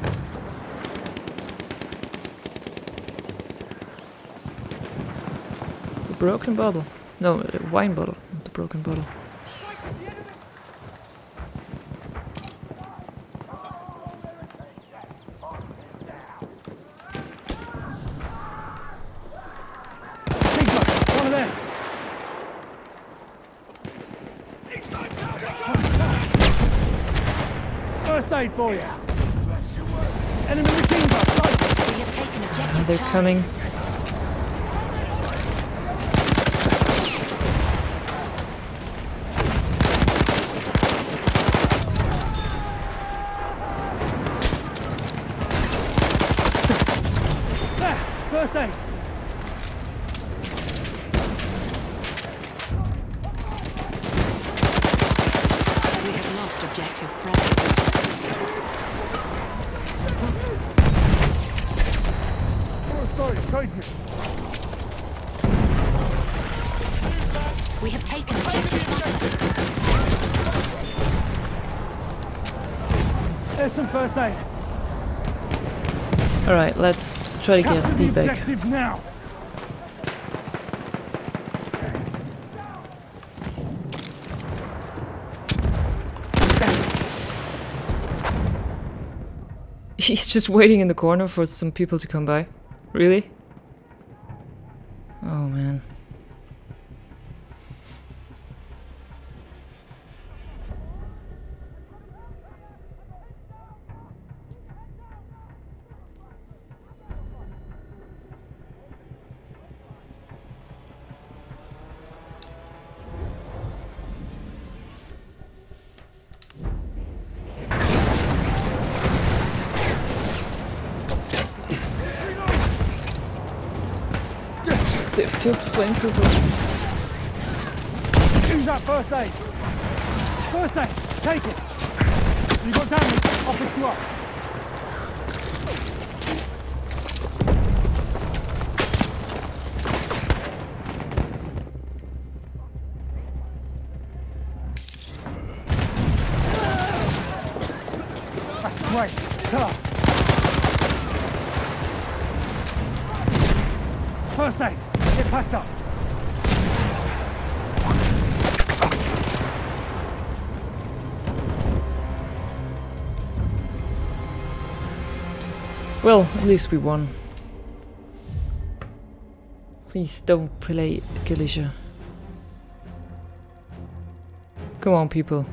The broken bottle. No, the wine bottle, not the broken bottle. Big one, one of theirs. First aid for you. Enemy machine gun, sight. We have taken objective They're Charlie. coming. There, first aid. We have lost objective Freddy. Oh, sorry, thank you. We have taken objective Butler. There's some first aid. Alright, let's try to get Capture the D back. objective now. He's just waiting in the corner for some people to come by. Really? Oh man. They've killed the flame trooper. Use that first aid. First aid, take it. You got damage, I'll fix you up. That's great. Tell her. First aid, get patched up. Well, at least we won. Please don't play Galicia. Come on, people.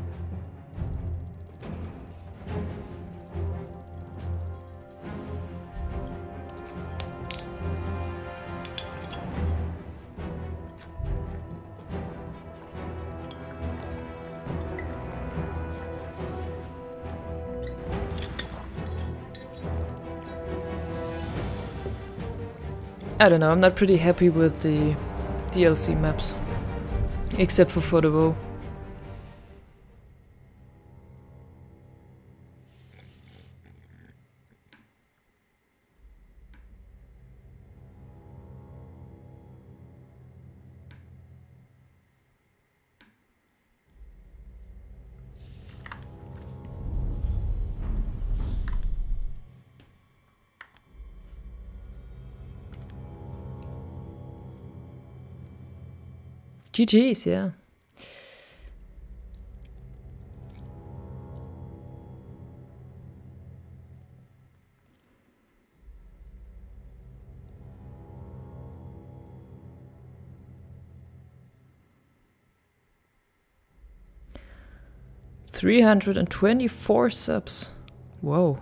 I don't know, I'm not pretty happy with the D L C maps. Except for Photo. G G's, yeah. three hundred twenty-four subs. Whoa.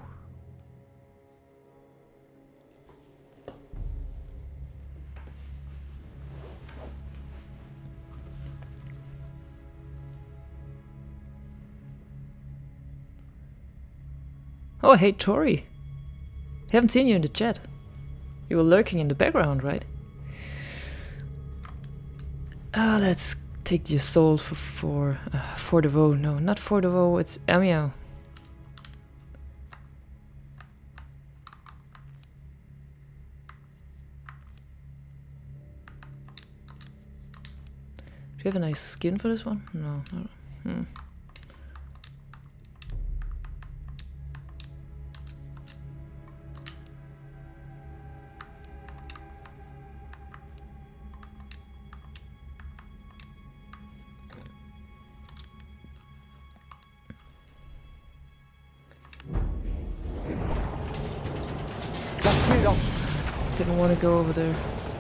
Oh, hey, Tori. Haven't seen you in the chat. You were lurking in the background, right? Ah, uh, let's take the assault for for uh, for the Voe. No, not for the Voe. It's Amiens. Do you have a nice skin for this one? No. no. Hmm. Didn't want to go over there.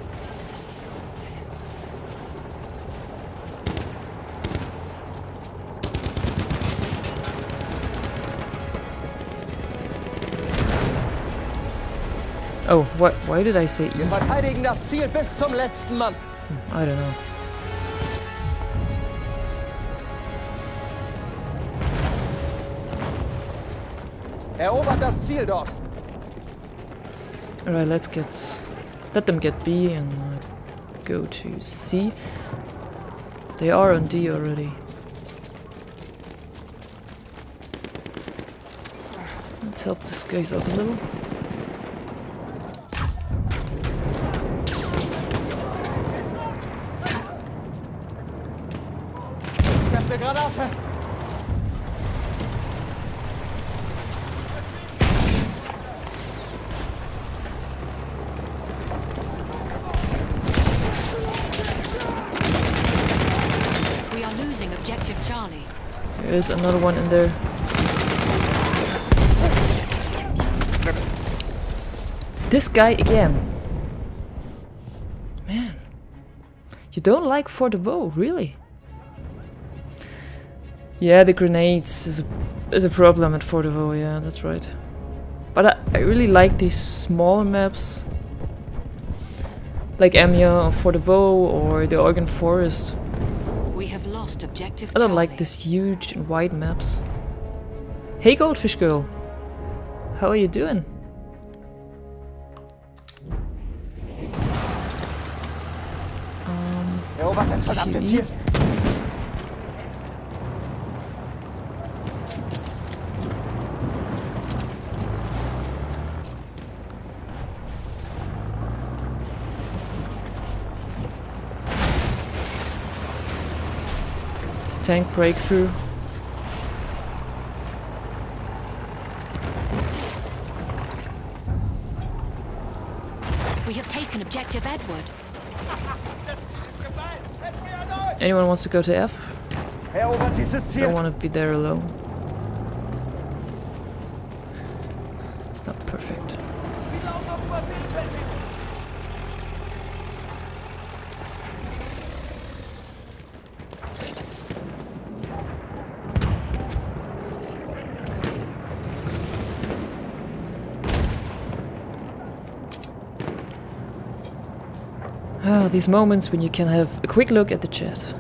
Oh, what? Why did I say E? Wir verteidigen das Ziel bis zum letzten Mann. Hmm, I don't know. Erobert das Ziel dort. Alright, let's get... Let them get B and uh, go to C. They are on D already. Let's help this guys up a little. Schwerte Granate. Objective Charlie. There's another one in there. This guy again. Man. You don't like Fort de Vaux, really? Yeah, the grenades is a, is a problem at Fort de Vaux, yeah, that's right. But I, I really like these small maps. Like Amiens or Fort de Vaux or the Oregon Forest. We have lost objective I don't Charlie. like these huge and wide maps. Hey Goldfish Girl! How are you doing? Um, Erobert das verdammte Ziel. tank breakthrough. We have taken objective Edward. Anyone wants to go to F? Erobert dieses Ziel. Don't want to be there alone. Not perfect. Ah, these moments when you can have a quick look at the chat.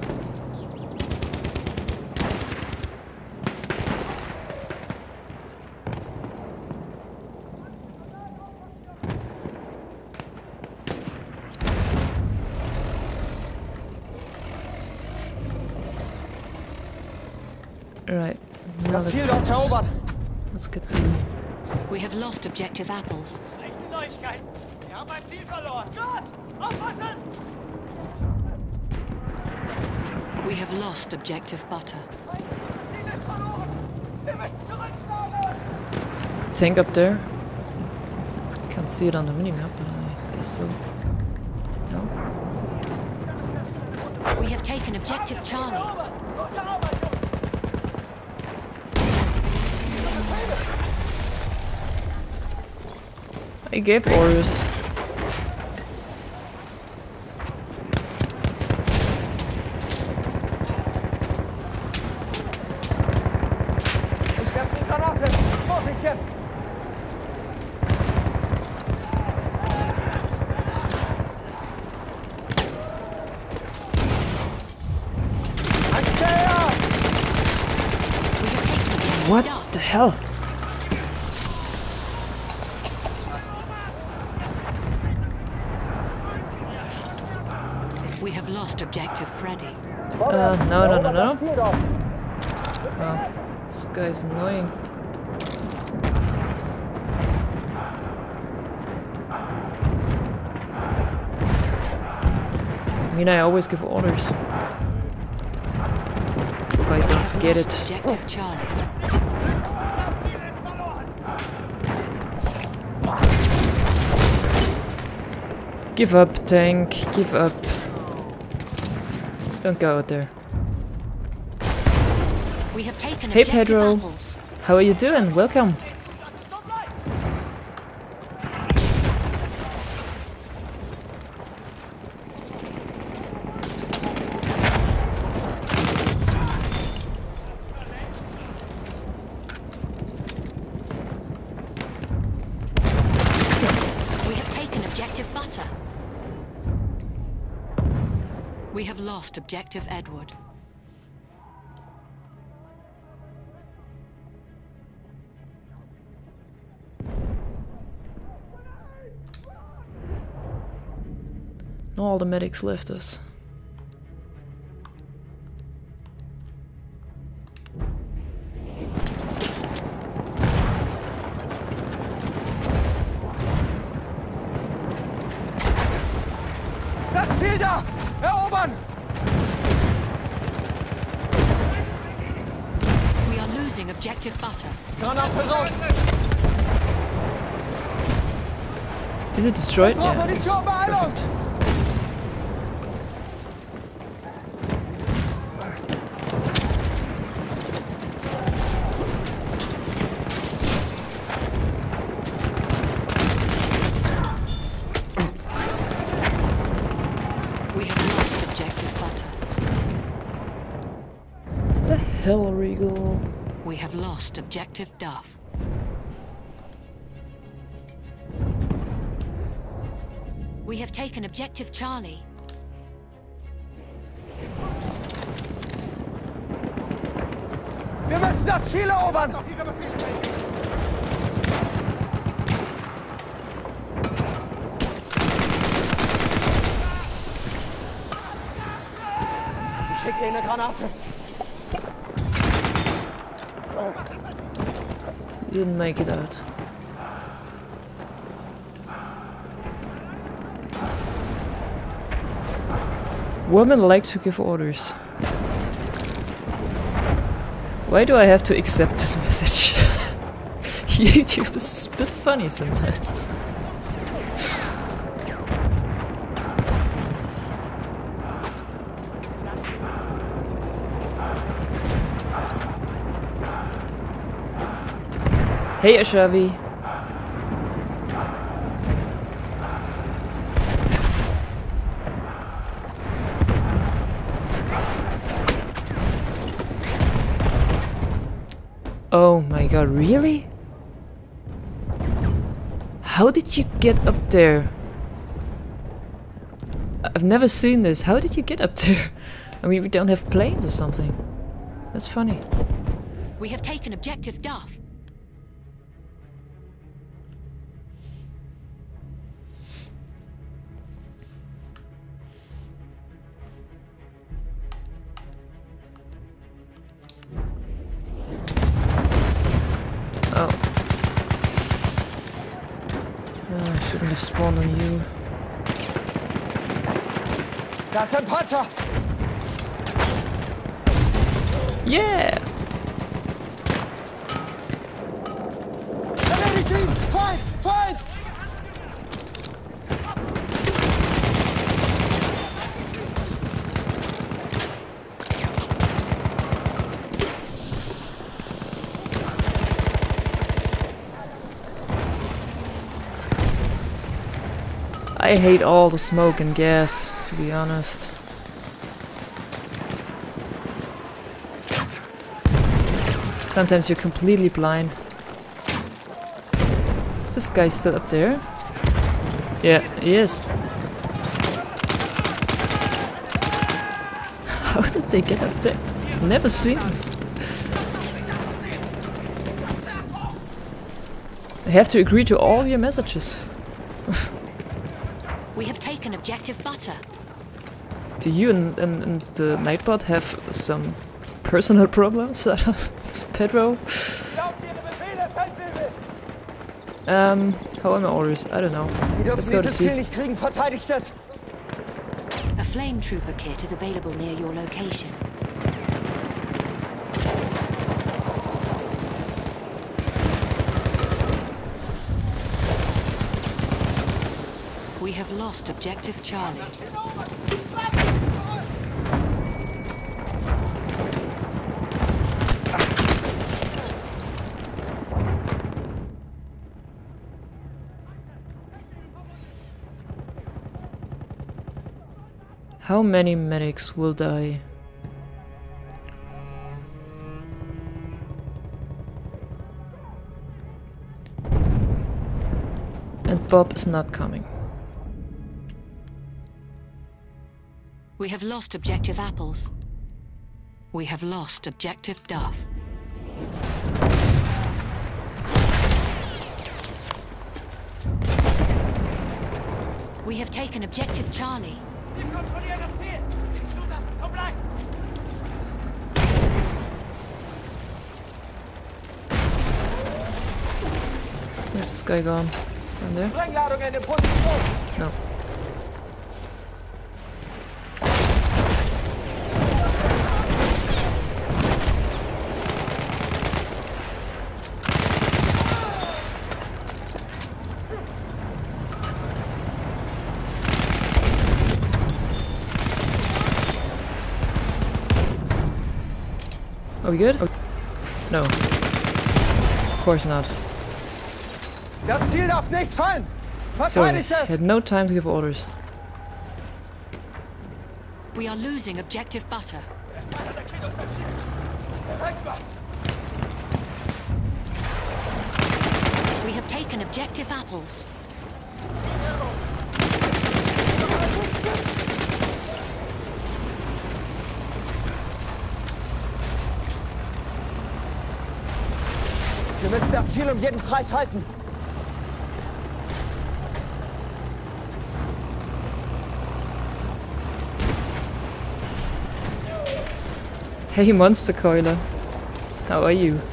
Right. Now Das let's Ziel dort get, erobern. let's get the... We have lost objective apples. Schlechte Neuigkeiten. Wir haben ein Ziel verloren. Gott! Aufpassen! We have lost objective butter. Ziel ist verloren! Wir müssen zurückschlagen! tank up there. Can't see it on the minimap, but I guess so. No? We have taken objective Charlie. Gute Arbeit, Jungs! I gave orders. Ich werfe die Granate. Vorsicht jetzt. Ein Steher! What the hell? We have lost objective Freddy. Uh, no, no, no, no. Wow, this guy's annoying. I mean, I always give orders. If I We don't have forget lost it. objective Charlie. Give up, tank. Give up. Don't go out there. We have taken Hey, objective Pedro. apples. How are you doing? Welcome. We have taken objective butter. We have lost objective Edward. No, all the medics left us. Das Ziel da! Erobern! We are losing objective butter. Granate raus! Is it destroyed? Braucht Yeah, it is. Munition, Beeilung! Perfect. We have lost objective butter. The hell, Regal? We have lost objective Duff. We have taken objective Charlie. Wir müssen das Ziel erobern! Ich schicke Ihnen eine Granate. Didn't make it out. Women like to give orders. Why do I have to accept this message? YouTube is a bit funny sometimes. Hey Ashavi. god, really? How did you get up there? I've never seen this. How did you get up there? I mean, we don't have planes or something. That's funny. We have taken objective Duff. Oh. Oh, I shouldn't have spawned on you. Da ist ein Panzer! Yeah! Erledigt ihn! Feind! Feind! I hate all the smoke and gas, to be honest. Sometimes you're completely blind. Is this guy still up there? Yeah, he is. How did they get up there? Never seen this. I have to agree to all your messages. We have taken objective Butter. Do you and, and, and the Nightbot have some personal problems, Pedro? Um, how are my orders? I don't know. Sie dürfen Let's go to dieses see. Ziel nicht kriegen. Verteidigt es! A flame trooper kit is available near your location. We have lost objective Charlie. How many medics will die? And Bob is not coming. We have lost objective Apples. We have lost objective Duff. We have taken objective Charlie. Wir kontrollieren das Ziel! Sieh zu, dass es so bleibt! Where's this guy gone? Down there? Sprengladungen in Position! No. Are we good? Oh. No. Of course not. Das Ziel darf nicht fallen! Sorry, Verteidigt es! had no time to give orders. We are losing objective Butter. We have taken objective Apples. Wir müssen das Ziel um jeden Preis halten! Hey, Monster Coiler. How are you?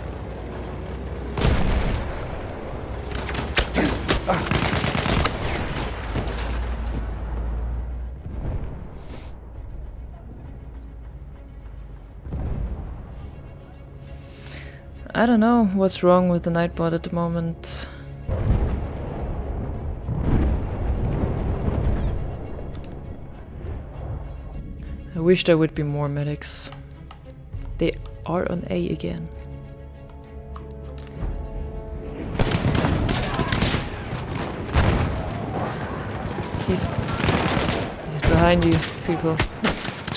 I don't know what's wrong with the Nightbot at the moment. I wish there would be more medics. They are on A again. He's... He's behind you, people.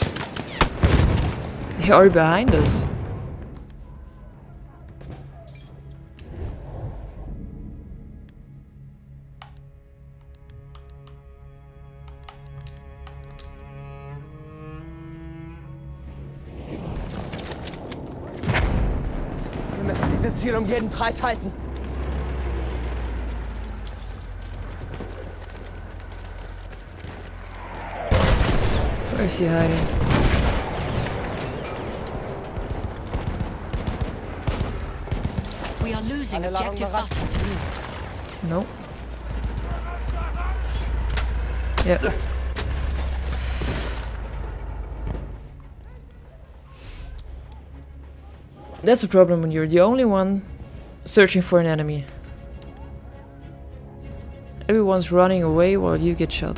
They are behind us. Das Ziel um jeden Preis halten. Where is he hiding? We are losing Alle Ladung objective bereit. Butter. No. Yeah. That's the problem when you're the only one searching for an enemy. Everyone's running away while you get shot.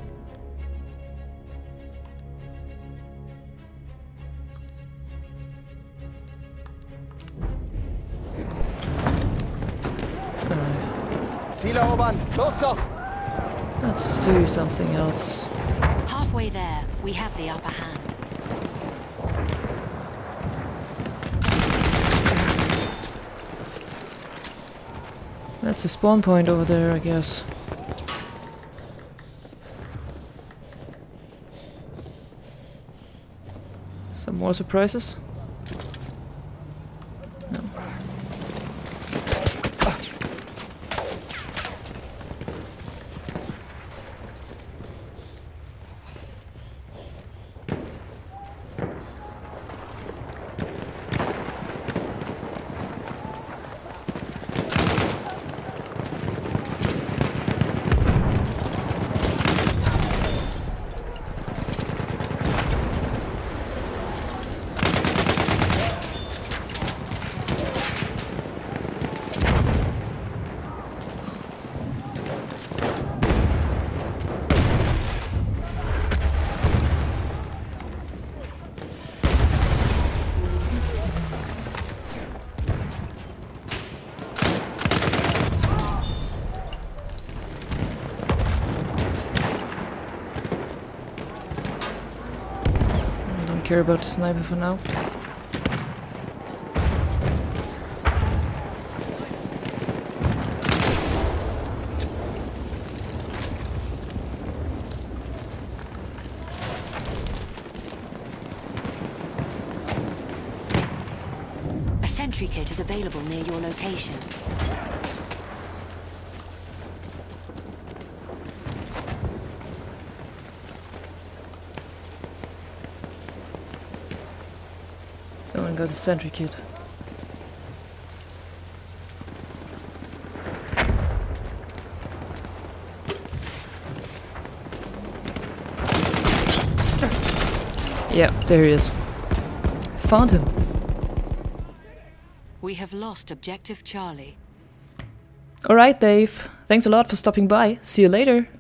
Ziel erobern. Los doch! Let's do something else. Halfway there, we have the upper hand. That's a spawn point over there, I guess. Some more surprises? No. Care about the sniper for now. A sentry kit is available near your location. Someone got a sentry kit. Yeah, there he is. Found him. We have lost objective Charlie. Alright, Dave. Thanks a lot for stopping by. See you later.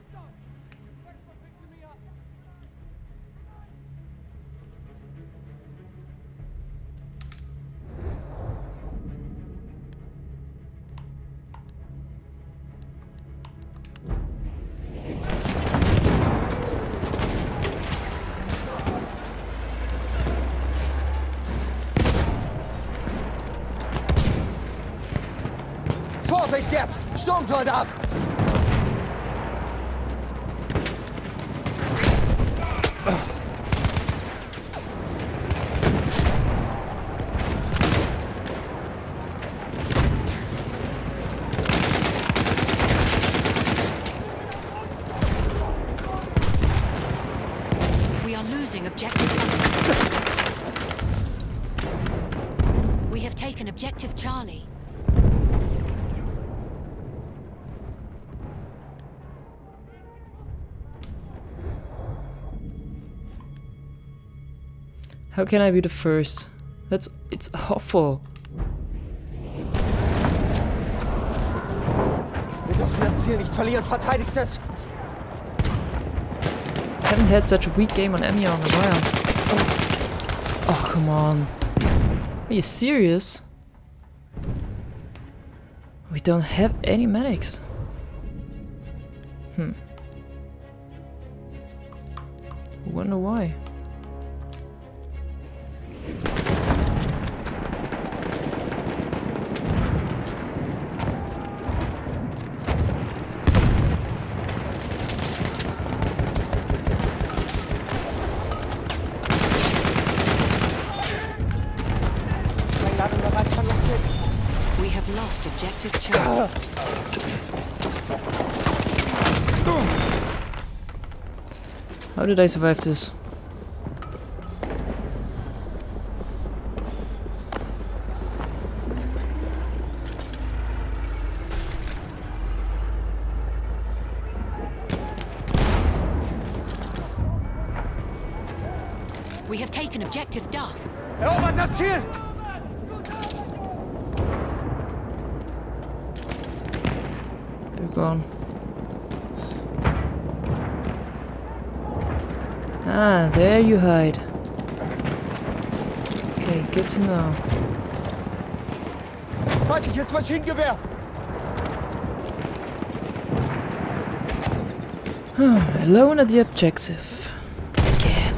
Vorsicht jetzt! Sturmsoldat! We are losing objective. We have taken objective Charlie. How can I be the first? That's... it's awful. Wir dürfen das Ziel nicht verlieren. Verteidigt es! I haven't had such a weak game on Amiya in a while. Oh, come on. Are you serious? We don't have any medics. Hmm. Wonder why. Ladung bereit, kann losgehen. have lost objective Charlie. How did I survive this? We have taken objective Duff. Erobert das Ziel! They're gone. Ah, there you hide. Okay, good to know. Feindliches Maschinengewehr! Alone at the objective. Again.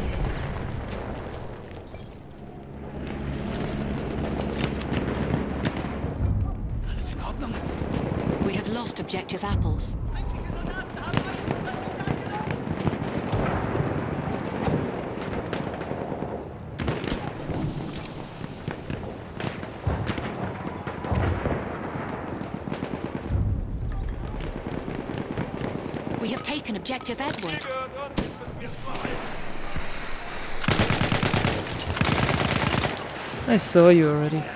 We have lost objective Apples. We have taken objective Edward. I saw you already. A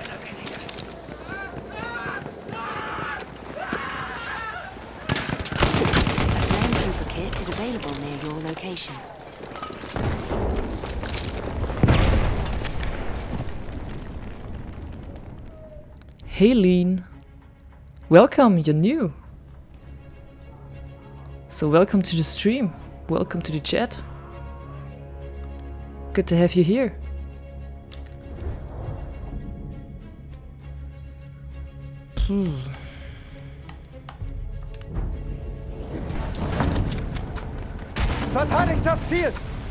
flame trooper kit is available near your location. Hey Lean. Welcome, you're new. So welcome to the stream. Welcome to the chat. Good to have you here. Hmm. Verteidigt das Ziel!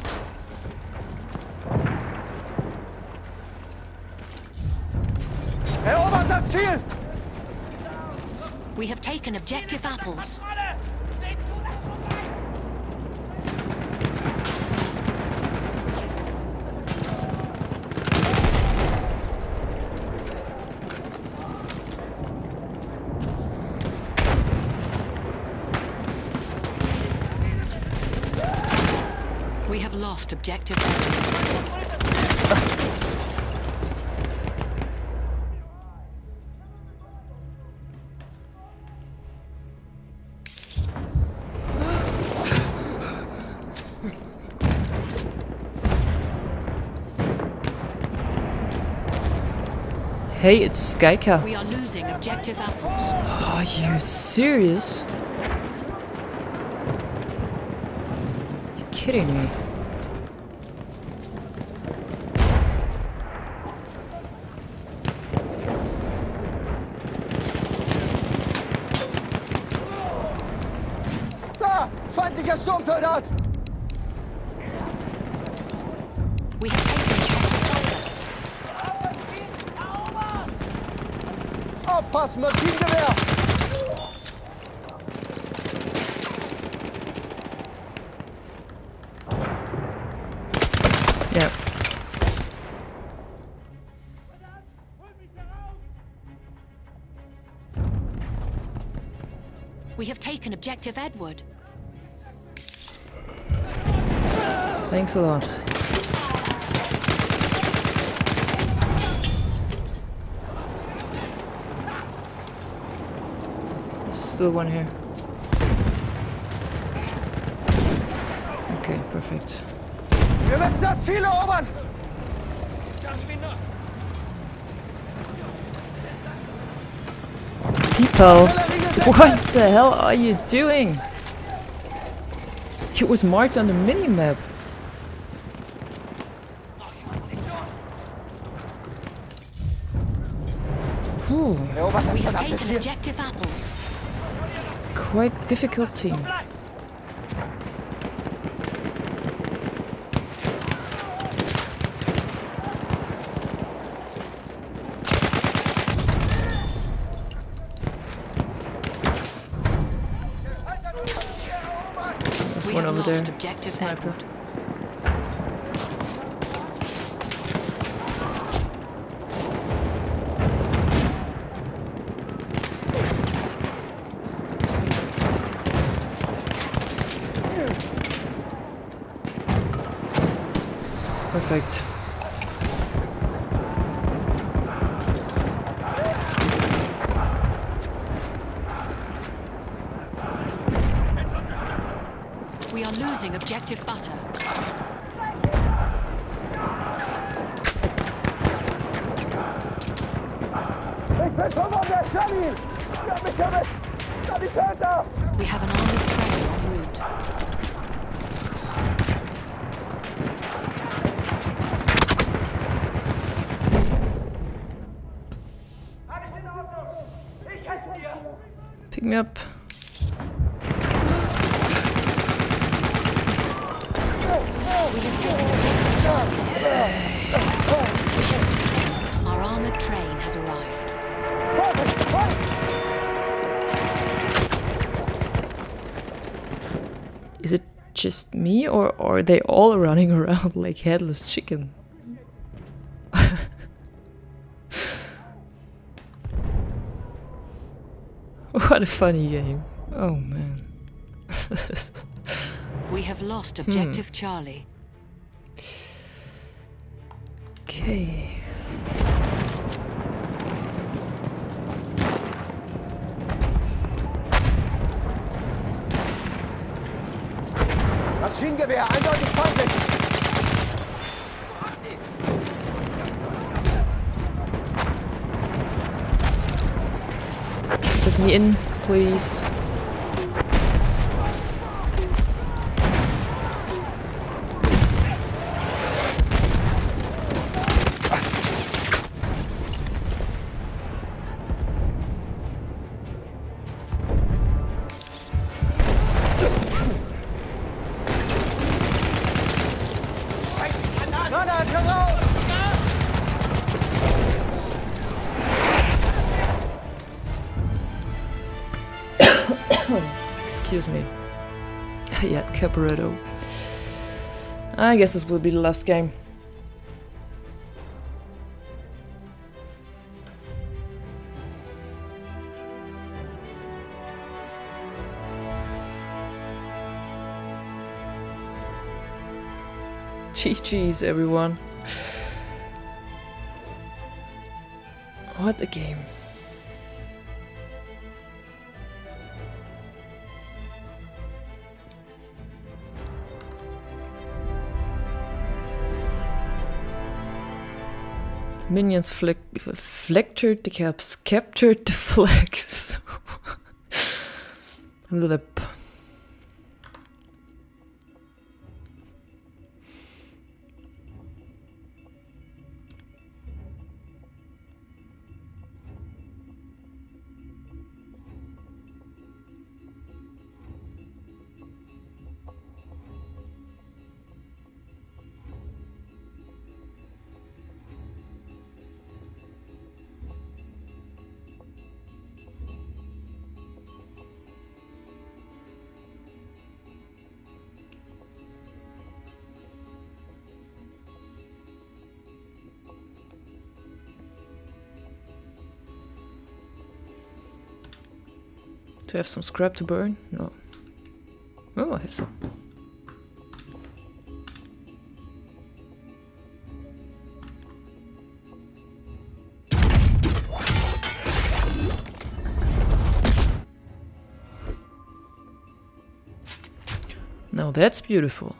Erobert das Ziel! We have taken objective Apples. We have lost objective Apples. Hey, it's Skyka. We are losing objective Apples. Are you serious? You're kidding me. Da! Feindlicher Sturmsoldat! We have taken objective Aufpassen, Maschinengewehr! Yeah. We have taken objective Edward. Thanks a lot. Still one here. Okay, perfect. Wir müssen das Ziel erobern! People, what the hell are you doing? It was marked on the minimap. Ooh, Erobert das We have verdammte taken Ziel! objective Apples. quite difficult team. There's We one have over lost there. objective Sniper. Edward. Perfect. We are losing objective butter. Ich bin schon auf der Stelle! Ich hab mich erwischt! Sanitäter! We have an armored train en route. Alles in Ordnung! Ich helfe dir! Pick me up. We have taken objective Charlie. Our armored train has arrived. Is it just me, or, or are they all running around like headless chicken? What a funny game. Oh man. We have lost objective Charlie. Okay. Maschinengewehr, eindeutig feindlich! Let me in, please. Granate raus! Excuse me. Yeah, Caporetto. I guess this will be the last game. G G's, everyone. What a game. The minions flick flectured the caps, captured the flags. Lip. Do I have some scrap to burn? No. Oh, I have some. Now that's beautiful.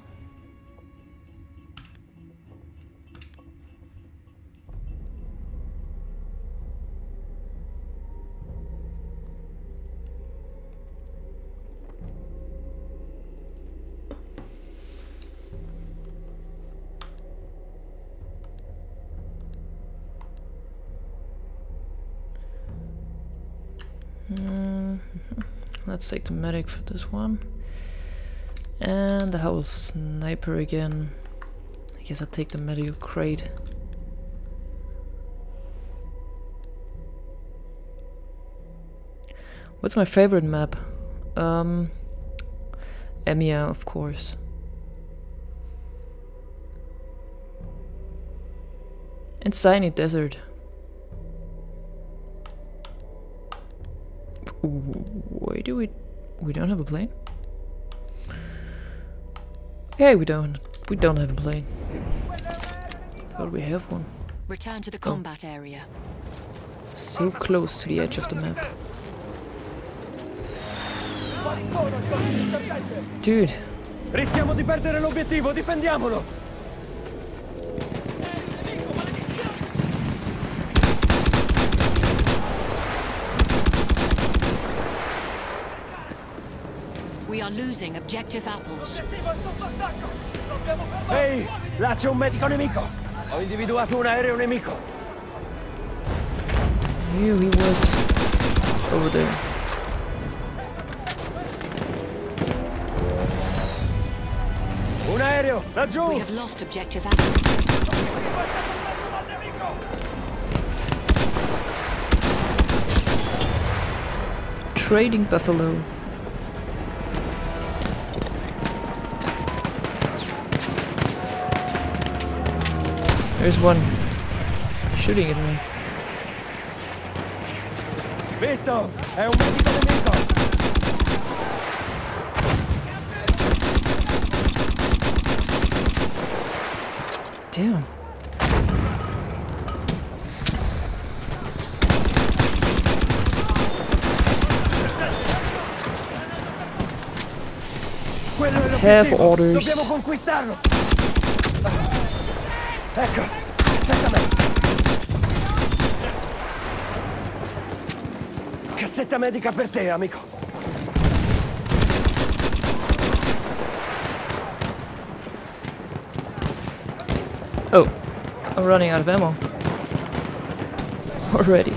Mm-hmm. Let's take the medic for this one. And the whole sniper again. I guess I'll take the medical crate. What's my favorite map? Um, Emia, of course. And Sinai Desert. Why do we... We don't have a plane? Okay, we don't. We don't have a plane. Thought we have one. Return to the combat area. So close to the edge of the map. Dude. Rischiamo di perdere l'obiettivo, difendiamolo! We are losing objective apples. Ehi, là c'è un medico nemico! Ho individuato un aereo nemico! Knew he was over there. Un aereo, laggiù! We have lost objective apples. Trading buffalo. There's one shooting at me. Visto! È un medico nemico! Damn. Quello è Have l'obiettivo! orders. Dobbiamo conquistarlo! Ecco! Cassetta medica! Cassetta medica per te, amico! Oh, I'm running out of ammo. Already.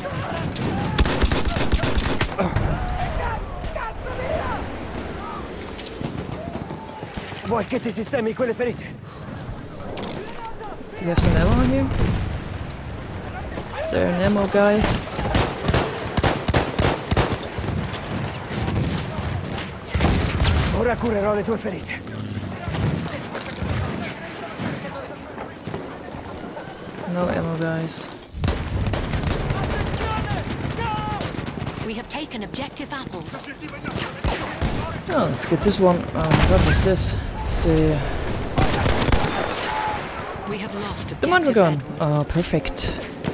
Vuoi che ti sistemi quelle ferite? Do you have some ammo on here? Is there an ammo guy? Ora curerò le tue ferite. No ammo guys. We have taken objective apples. Oh, let's get this one. Oh my god, what's this? It's the... We have lost The objective Mondragon! Edward. Oh, perfect.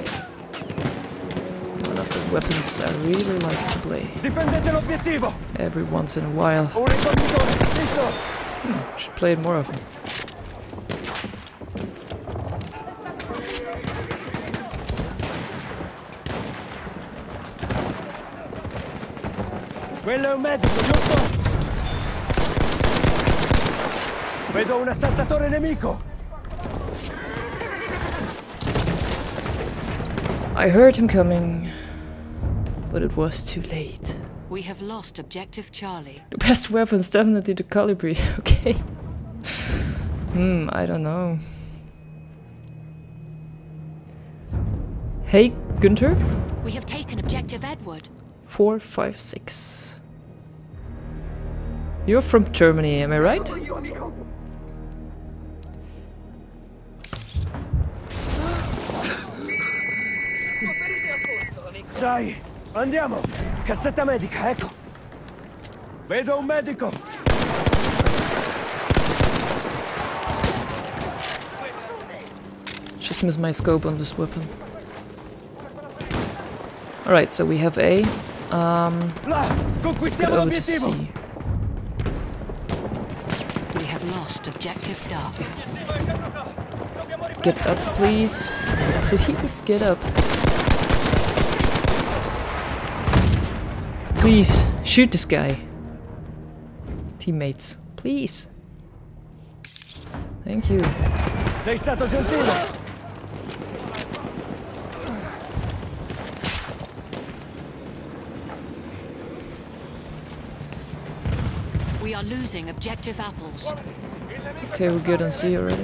One of the weapons I really like to play. Difendete l'obiettivo! Every once in a while. Un rifornitore, visto? Hmm, should play it more often. Quello è un medico, giusto? Vedo un assaltatore nemico! I heard him coming, but it was too late. We have lost objective Charlie. The best weapon's definitely the Colibri, okay. Hmm, I don't know. Hey, Günther? We have taken objective Edward. Four, five, six. You're from Germany, am I right? Dai, andiamo! Cassetta medica, ecco! Vedo un medico! Just missed my scope on this weapon. Alright, so we have A. Um, Là! let's go Conquistiamo over to l'obiettivo! C. We have lost objective Dark. Get up, please. Please get up. Please, shoot this guy. Teammates, please. Thank you. Sei stato gentile! We are losing objective apples. Okay, we're good on C already.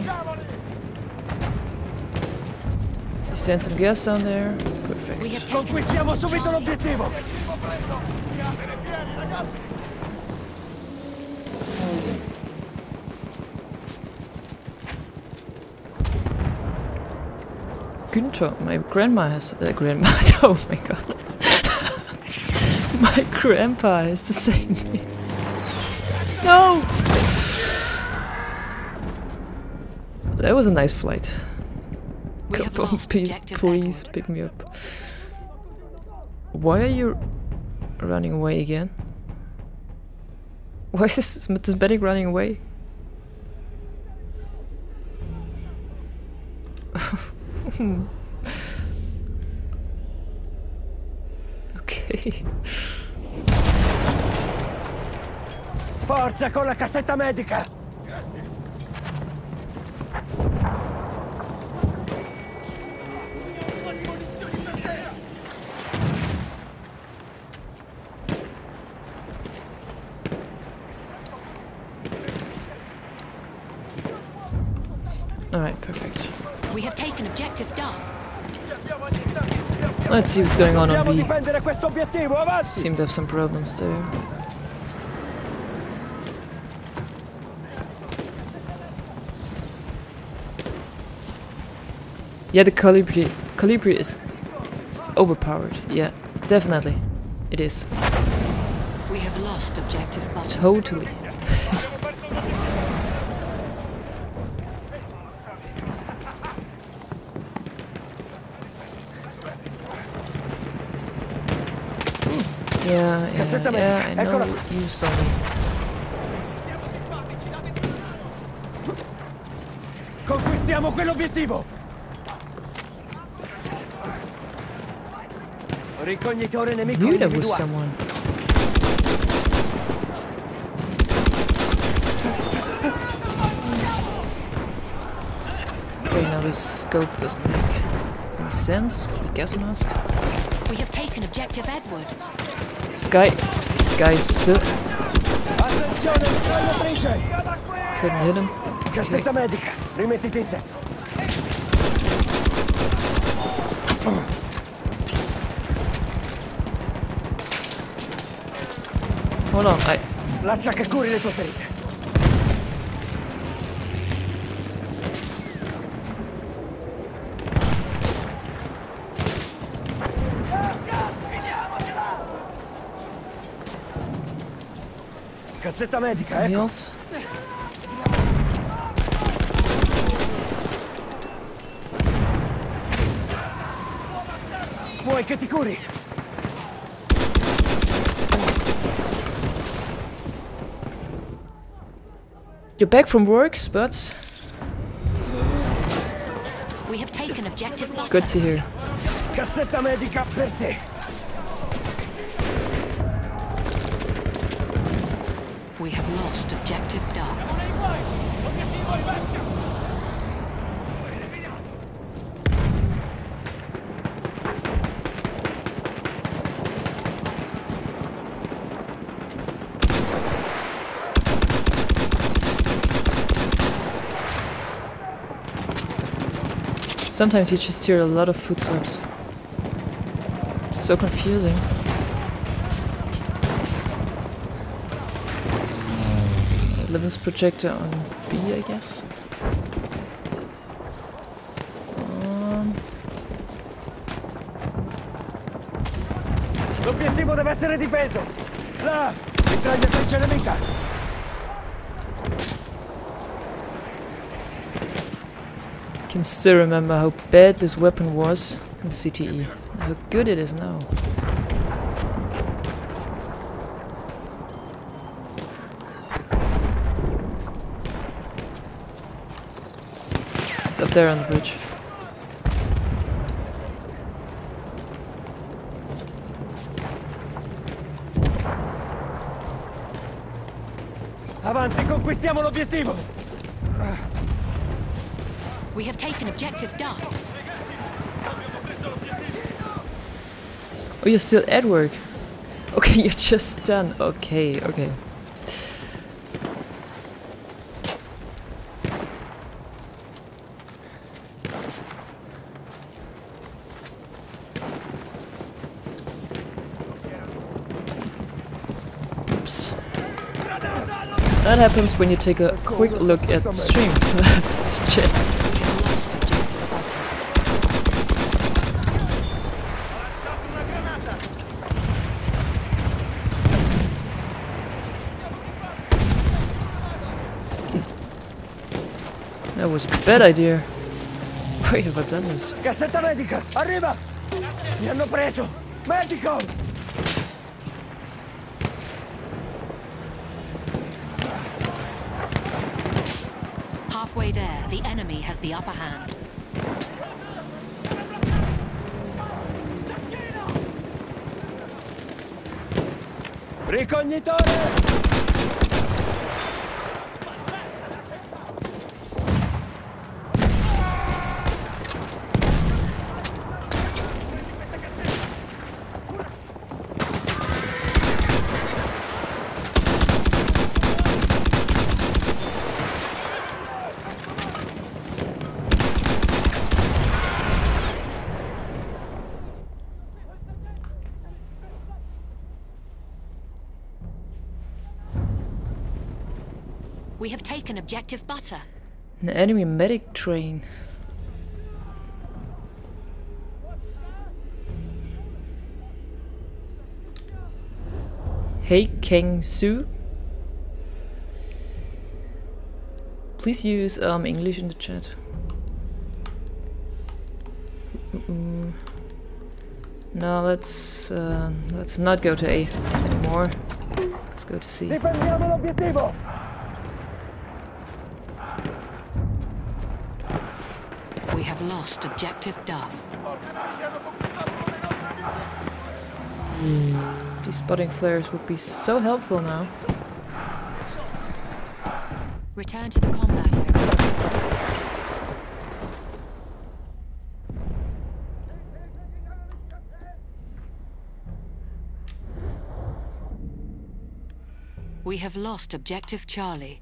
You sent some gas down there. Perfect. We have taken Conquistiamo subito l'obiettivo! Günther, my grandma has uh, grandma. Oh my god. My grandpa has the same name. No! That was a nice flight. We have Come on, lost please, objective please Edward. pick me up. Why are you running away again? Why is this, this medic running away? Okay. Forza con la cassetta medica! Alright, perfect. We have taken objective Duff. Let's see what's going on on Dobbiamo B. difendere questo obiettivo, avanti! Seem to have some problems there. Yeah, the Calibri, Calibri is overpowered. Yeah, definitely. It is. We have lost objective Button. Totally. Yeah, yeah, Cassetta yeah, I medica, know eccola. you saw me. Conquistiamo quell'obiettivo! Ricognitore nemico Knew there was individuato. someone. Okay, now this scope doesn't make any sense with the gas mask. We have taken objective Edward. This guy, guy is still Attenzione, mitragliatrice! couldn't hit him. Cassetta medica, rimettiti in sesto. Hold on, I Lascia che curi le tue ferite. Cassetta medica, some ecco. heals. Vuoi che ti curi? You're back from work, Spuds. We have taken objective Button. Good to hear. Cassetta medica per te. We have lost objective Duff. Sometimes you just hear a lot of footsteps. It's so confusing. Levin's projector on B, I guess. Um, L'obiettivo deve essere difeso. Là, mitragliatrice nemica. I can still remember how bad this weapon was in the C T E. How good it is now. It's up there on the bridge. Avanti, conquistiamo l'obiettivo. We have taken objective Duff. Oh, you're still at work. Okay, you're just done. Okay, okay. Oops. That happens when you take a quick look at the stream. Shit. We have lost objective Button. That was a bad idea. Why have I done this? Cassetta medica, arriva! Mi hanno preso! Medico! Halfway there, the enemy has the upper hand. Ricognitore! We have taken objective butter. An enemy medic train. Hey Keng Su. Please use um, English in the chat. Mm-mm. No, let's uh, let's not go to A anymore. Let's go to C. Difendiamo l'obiettivo! We have lost objective Duff. These spotting flares would be so helpful now. Return to the combat area. We have lost objective Charlie.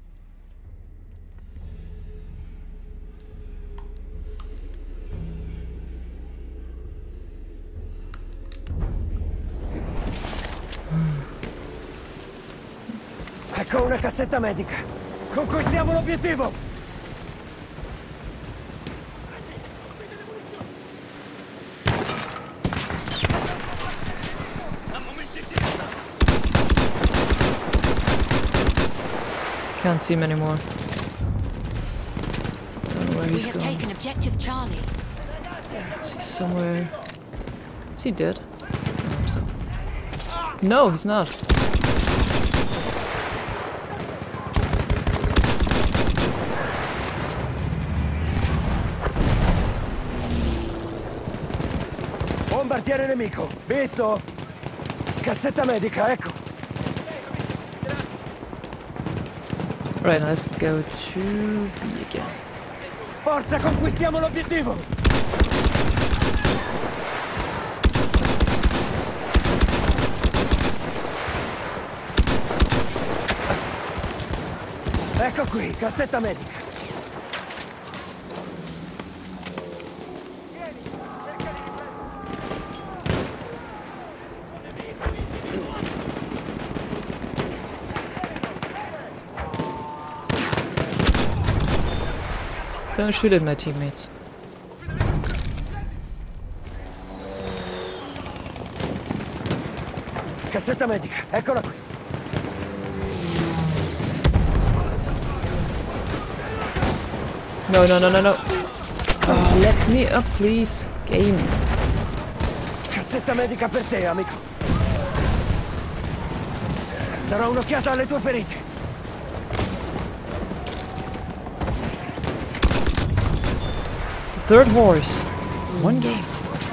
Ecco una cassetta medica. Conquistiamo l'obiettivo! Can't see him anymore. Don't know where We he's have going. taken objective Charlie. Is he somewhere? Is he dead? I hope so. No, he's not. Bombardiere nemico, visto? Cassetta medica, ecco. Right, let's go to B again. Forza, conquistiamo l'obiettivo! Ecco qui, cassetta medica. Don't shoot at my teammates. Cassetta medica, eccola qui. No, no, no, no, no. Oh, let me up, please. Game. Cassetta medica per te, amico. Darò un'occhiata alle tue ferite. Third horse. One game.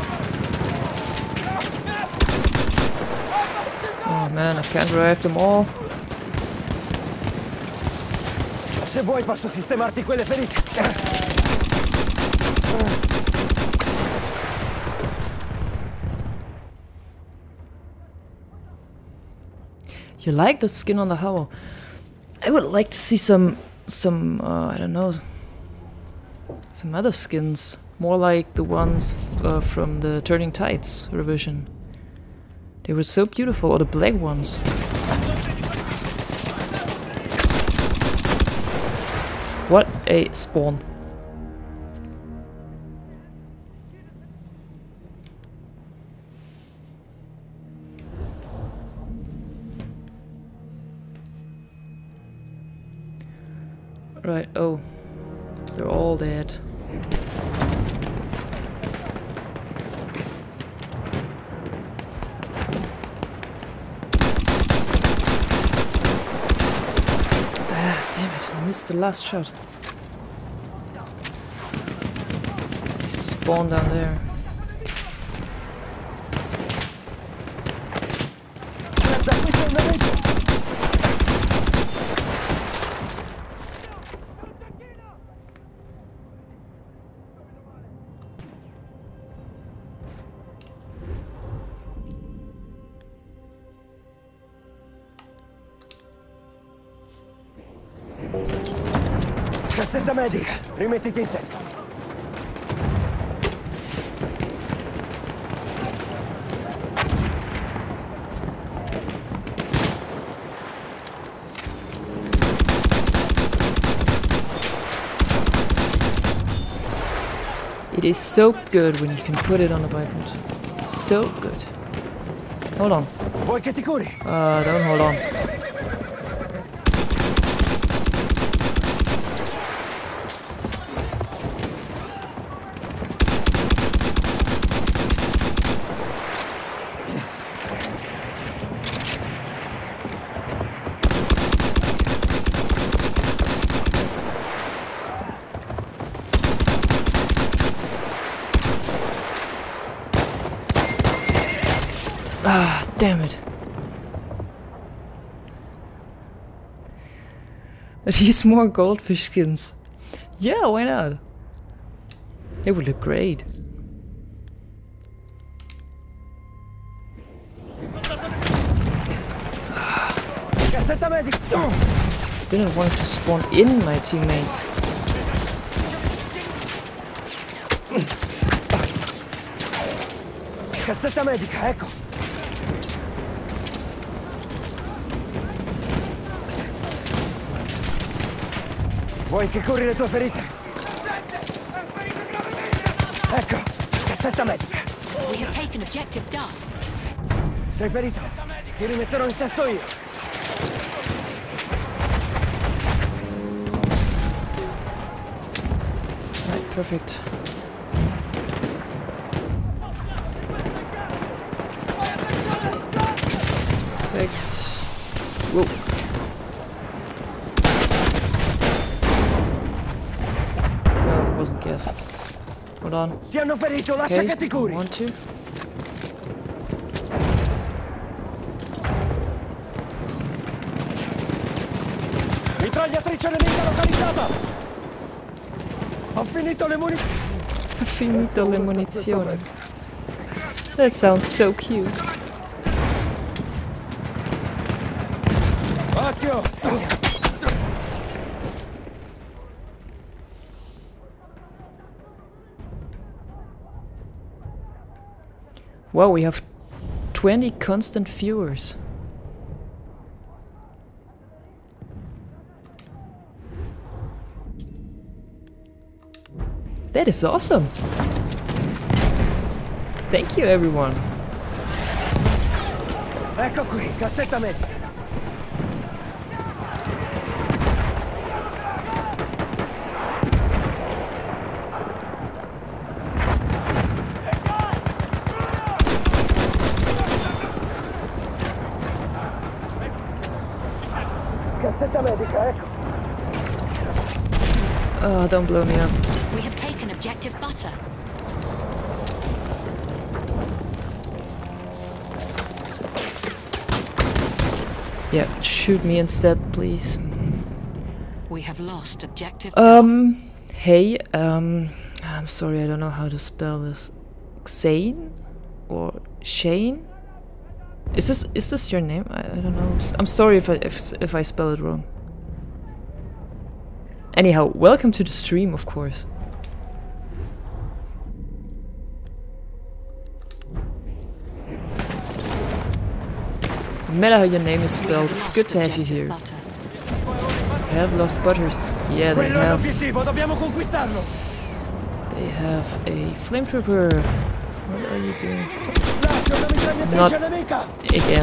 Oh man, I can't revive them all. Se vuoi posso sistemarti quelle ferite. You like the skin on the Howl? I would like to see some, some, uh, I don't know, some other skins. More like the ones uh, from the Turning Tides revision. They were so beautiful, or the black ones. What a spawn. Right, oh. They're all dead. I missed the last shot. Spawn down there. Guarda, qui c'è un nemico! Cassetta medica, rimettiti in sesto. It is so good when you can put it on the bipod. So good. Hold on. Vuoi che ti curi? Uh, don't hold on. Ah, damn it. At least more goldfish skins. Yeah, why not? They would look great. Cassetta medica! Didn't want to spawn in my teammates. Cassetta medica, ecco! Vuoi che curi le tue ferite? Ecco, cassetta medica. We have taken objective Duff. Sei ferito? Ti rimetterò in sesto io. Right, perfect. Perfect. Whoa. Wasn't gas. Hold on. Ti hanno ferito, lascia Okay, che ti curi. want to? Mitragliatrice nemica localizzata! Ho finito le munizioni. Finito le munizioni. That sounds so cute. Occhio! Wow, we have twenty constant viewers. That is awesome. Thank you, everyone. Ecco qui, cassetta medica. Cassetta medica, ecco. Oh, don't blow me up. We have taken objective Butter. Yeah, shoot me instead, please. We have lost objective Um, hey, um, I'm sorry, I don't know how to spell this. Xane? Or Shane? Is this is this your name? I, I don't know. I'm sorry if I if if I spell it wrong. Anyhow, welcome to the stream, of course. No matter how your name is spelled, it's good to have you here. Have lost butters. Yeah, they Quello è have. l'obiettivo, dobbiamo conquistarlo. They have a flame trooper. What are you doing? Là c'è una mitragliatrice nemica. Again.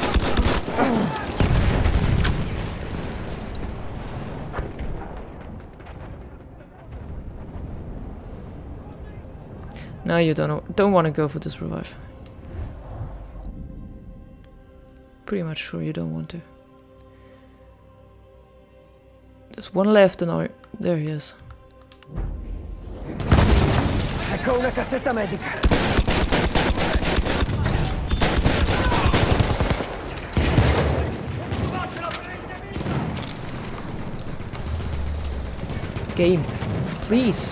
No, you don't don't want to go for this revive. Pretty much sure you don't want to. There's one left in our... There he is. Ecco una cassetta medica. Game, please.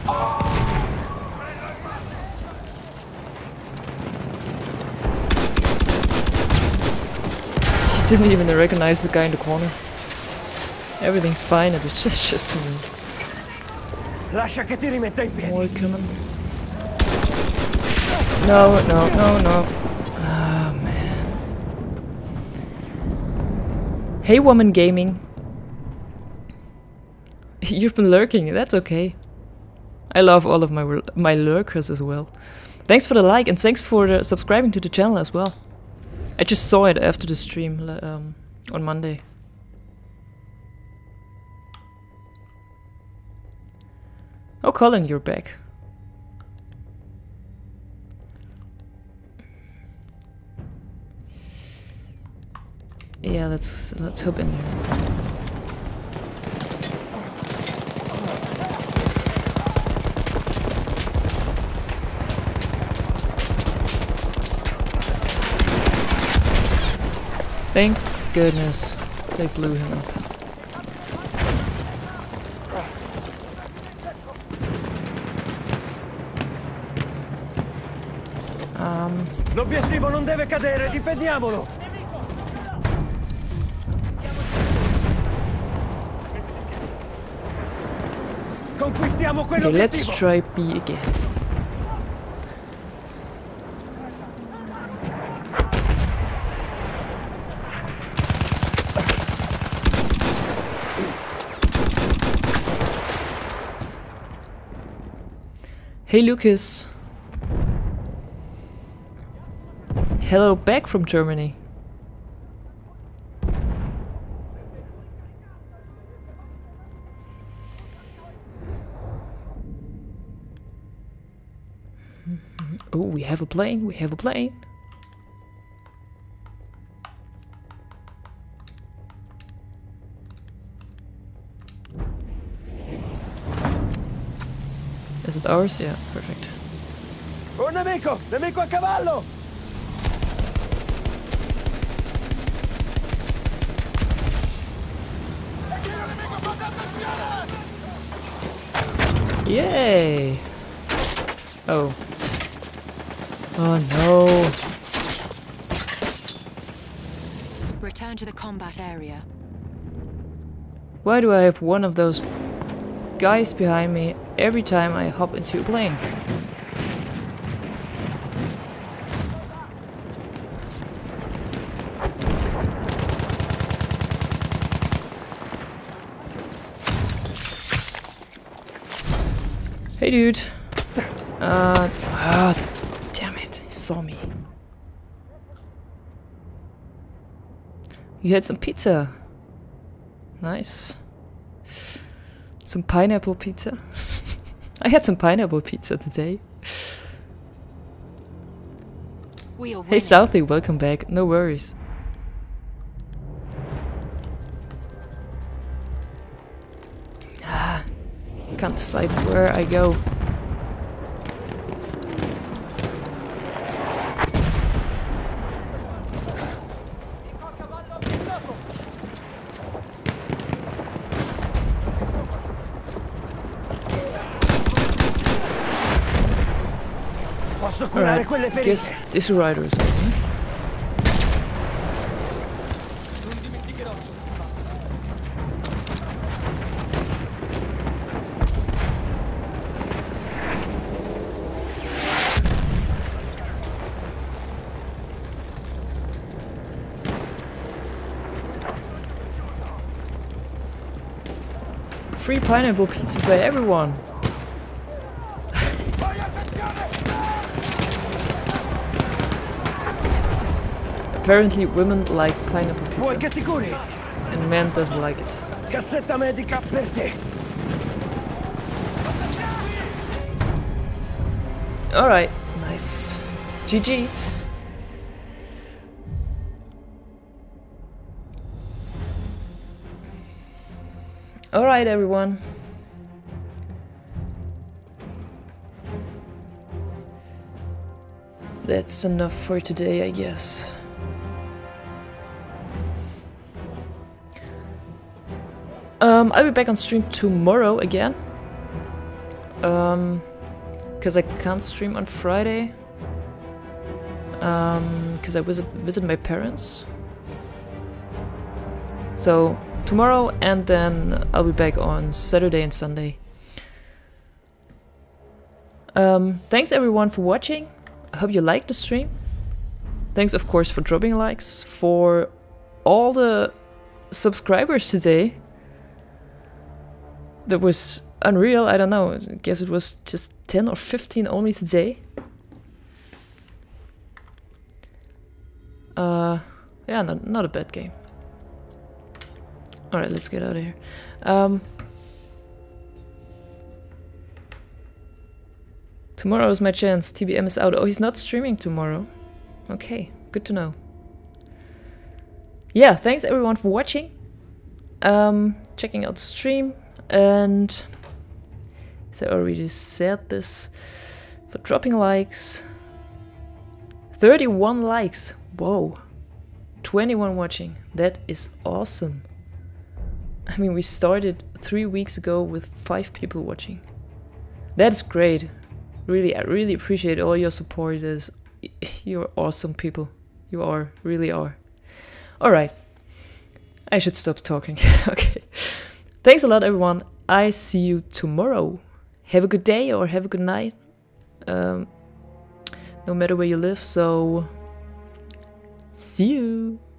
She didn't even recognize the guy in the corner. Everything's fine, and it's just just me. Lascia che ti rimetta in piedi. More coming. No, no, no, no. Ah, man. Hey, woman gaming. You've been lurking. That's okay. I love all of my my lurkers as well. Thanks for the like and thanks for the subscribing to the channel as well. I just saw it after the stream um, on Monday. Oh, Colin, you're back. Yeah, let's let's hop in here. Thank goodness they blew him up. Um, L'obiettivo non deve cadere, difendiamolo! Conquistiamo okay, quell'obiettivo! let's try B again. Hey Lucas. Hello back from Germany. Oh, we have a plane, we have a plane. Is it ours? Yeah, perfect. Un nemico! Nemico a cavallo! Yay! Oh. Oh no. Return to the combat area. Why do I have one of those guys behind me every time I hop into a plane? Hey dude. Uh, ah, damn it, he saw me. You had some pizza. Nice. Some pineapple pizza. I had some pineapple pizza today. We are Hey Southie, welcome back. No worries. Ah, can't decide where I go. Curare quelle Alright, ferite. guess this rider is open. Free pineapple pizza for everyone. Apparently women like pineapple Vuoi che pizza ti curi? and men doesn't like it. Cassetta medica per te. Alright, nice. G G's. Alright, everyone. That's enough for today, I guess. Um, I'll be back on stream tomorrow again. Um, because I can't stream on Friday. Um, because I visit visit my parents. So tomorrow, and then I'll be back on Saturday and Sunday. Um, thanks everyone for watching. I hope you liked the stream. Thanks, of course, for dropping likes, for all the subscribers today. That was unreal. I don't know. I guess it was just ten or fifteen only today. Uh, yeah, not, not a bad game. Alright, let's get out of here. Um, tomorrow is my chance. T B M is out. Oh, he's not streaming tomorrow. Okay, good to know. Yeah, thanks everyone for watching. Um, checking out the stream. And so I already said this, for dropping likes. thirty-one likes. Whoa. twenty-one watching. That is awesome. I mean, we started three weeks ago with five people watching. That's great. Really, I really appreciate all your support. It is, you're awesome people. You are, really are. Alright. I should stop talking. Okay. Thanks a lot, everyone. I see you tomorrow. Have a good day or have a good night. Um, no matter where you live, so see you.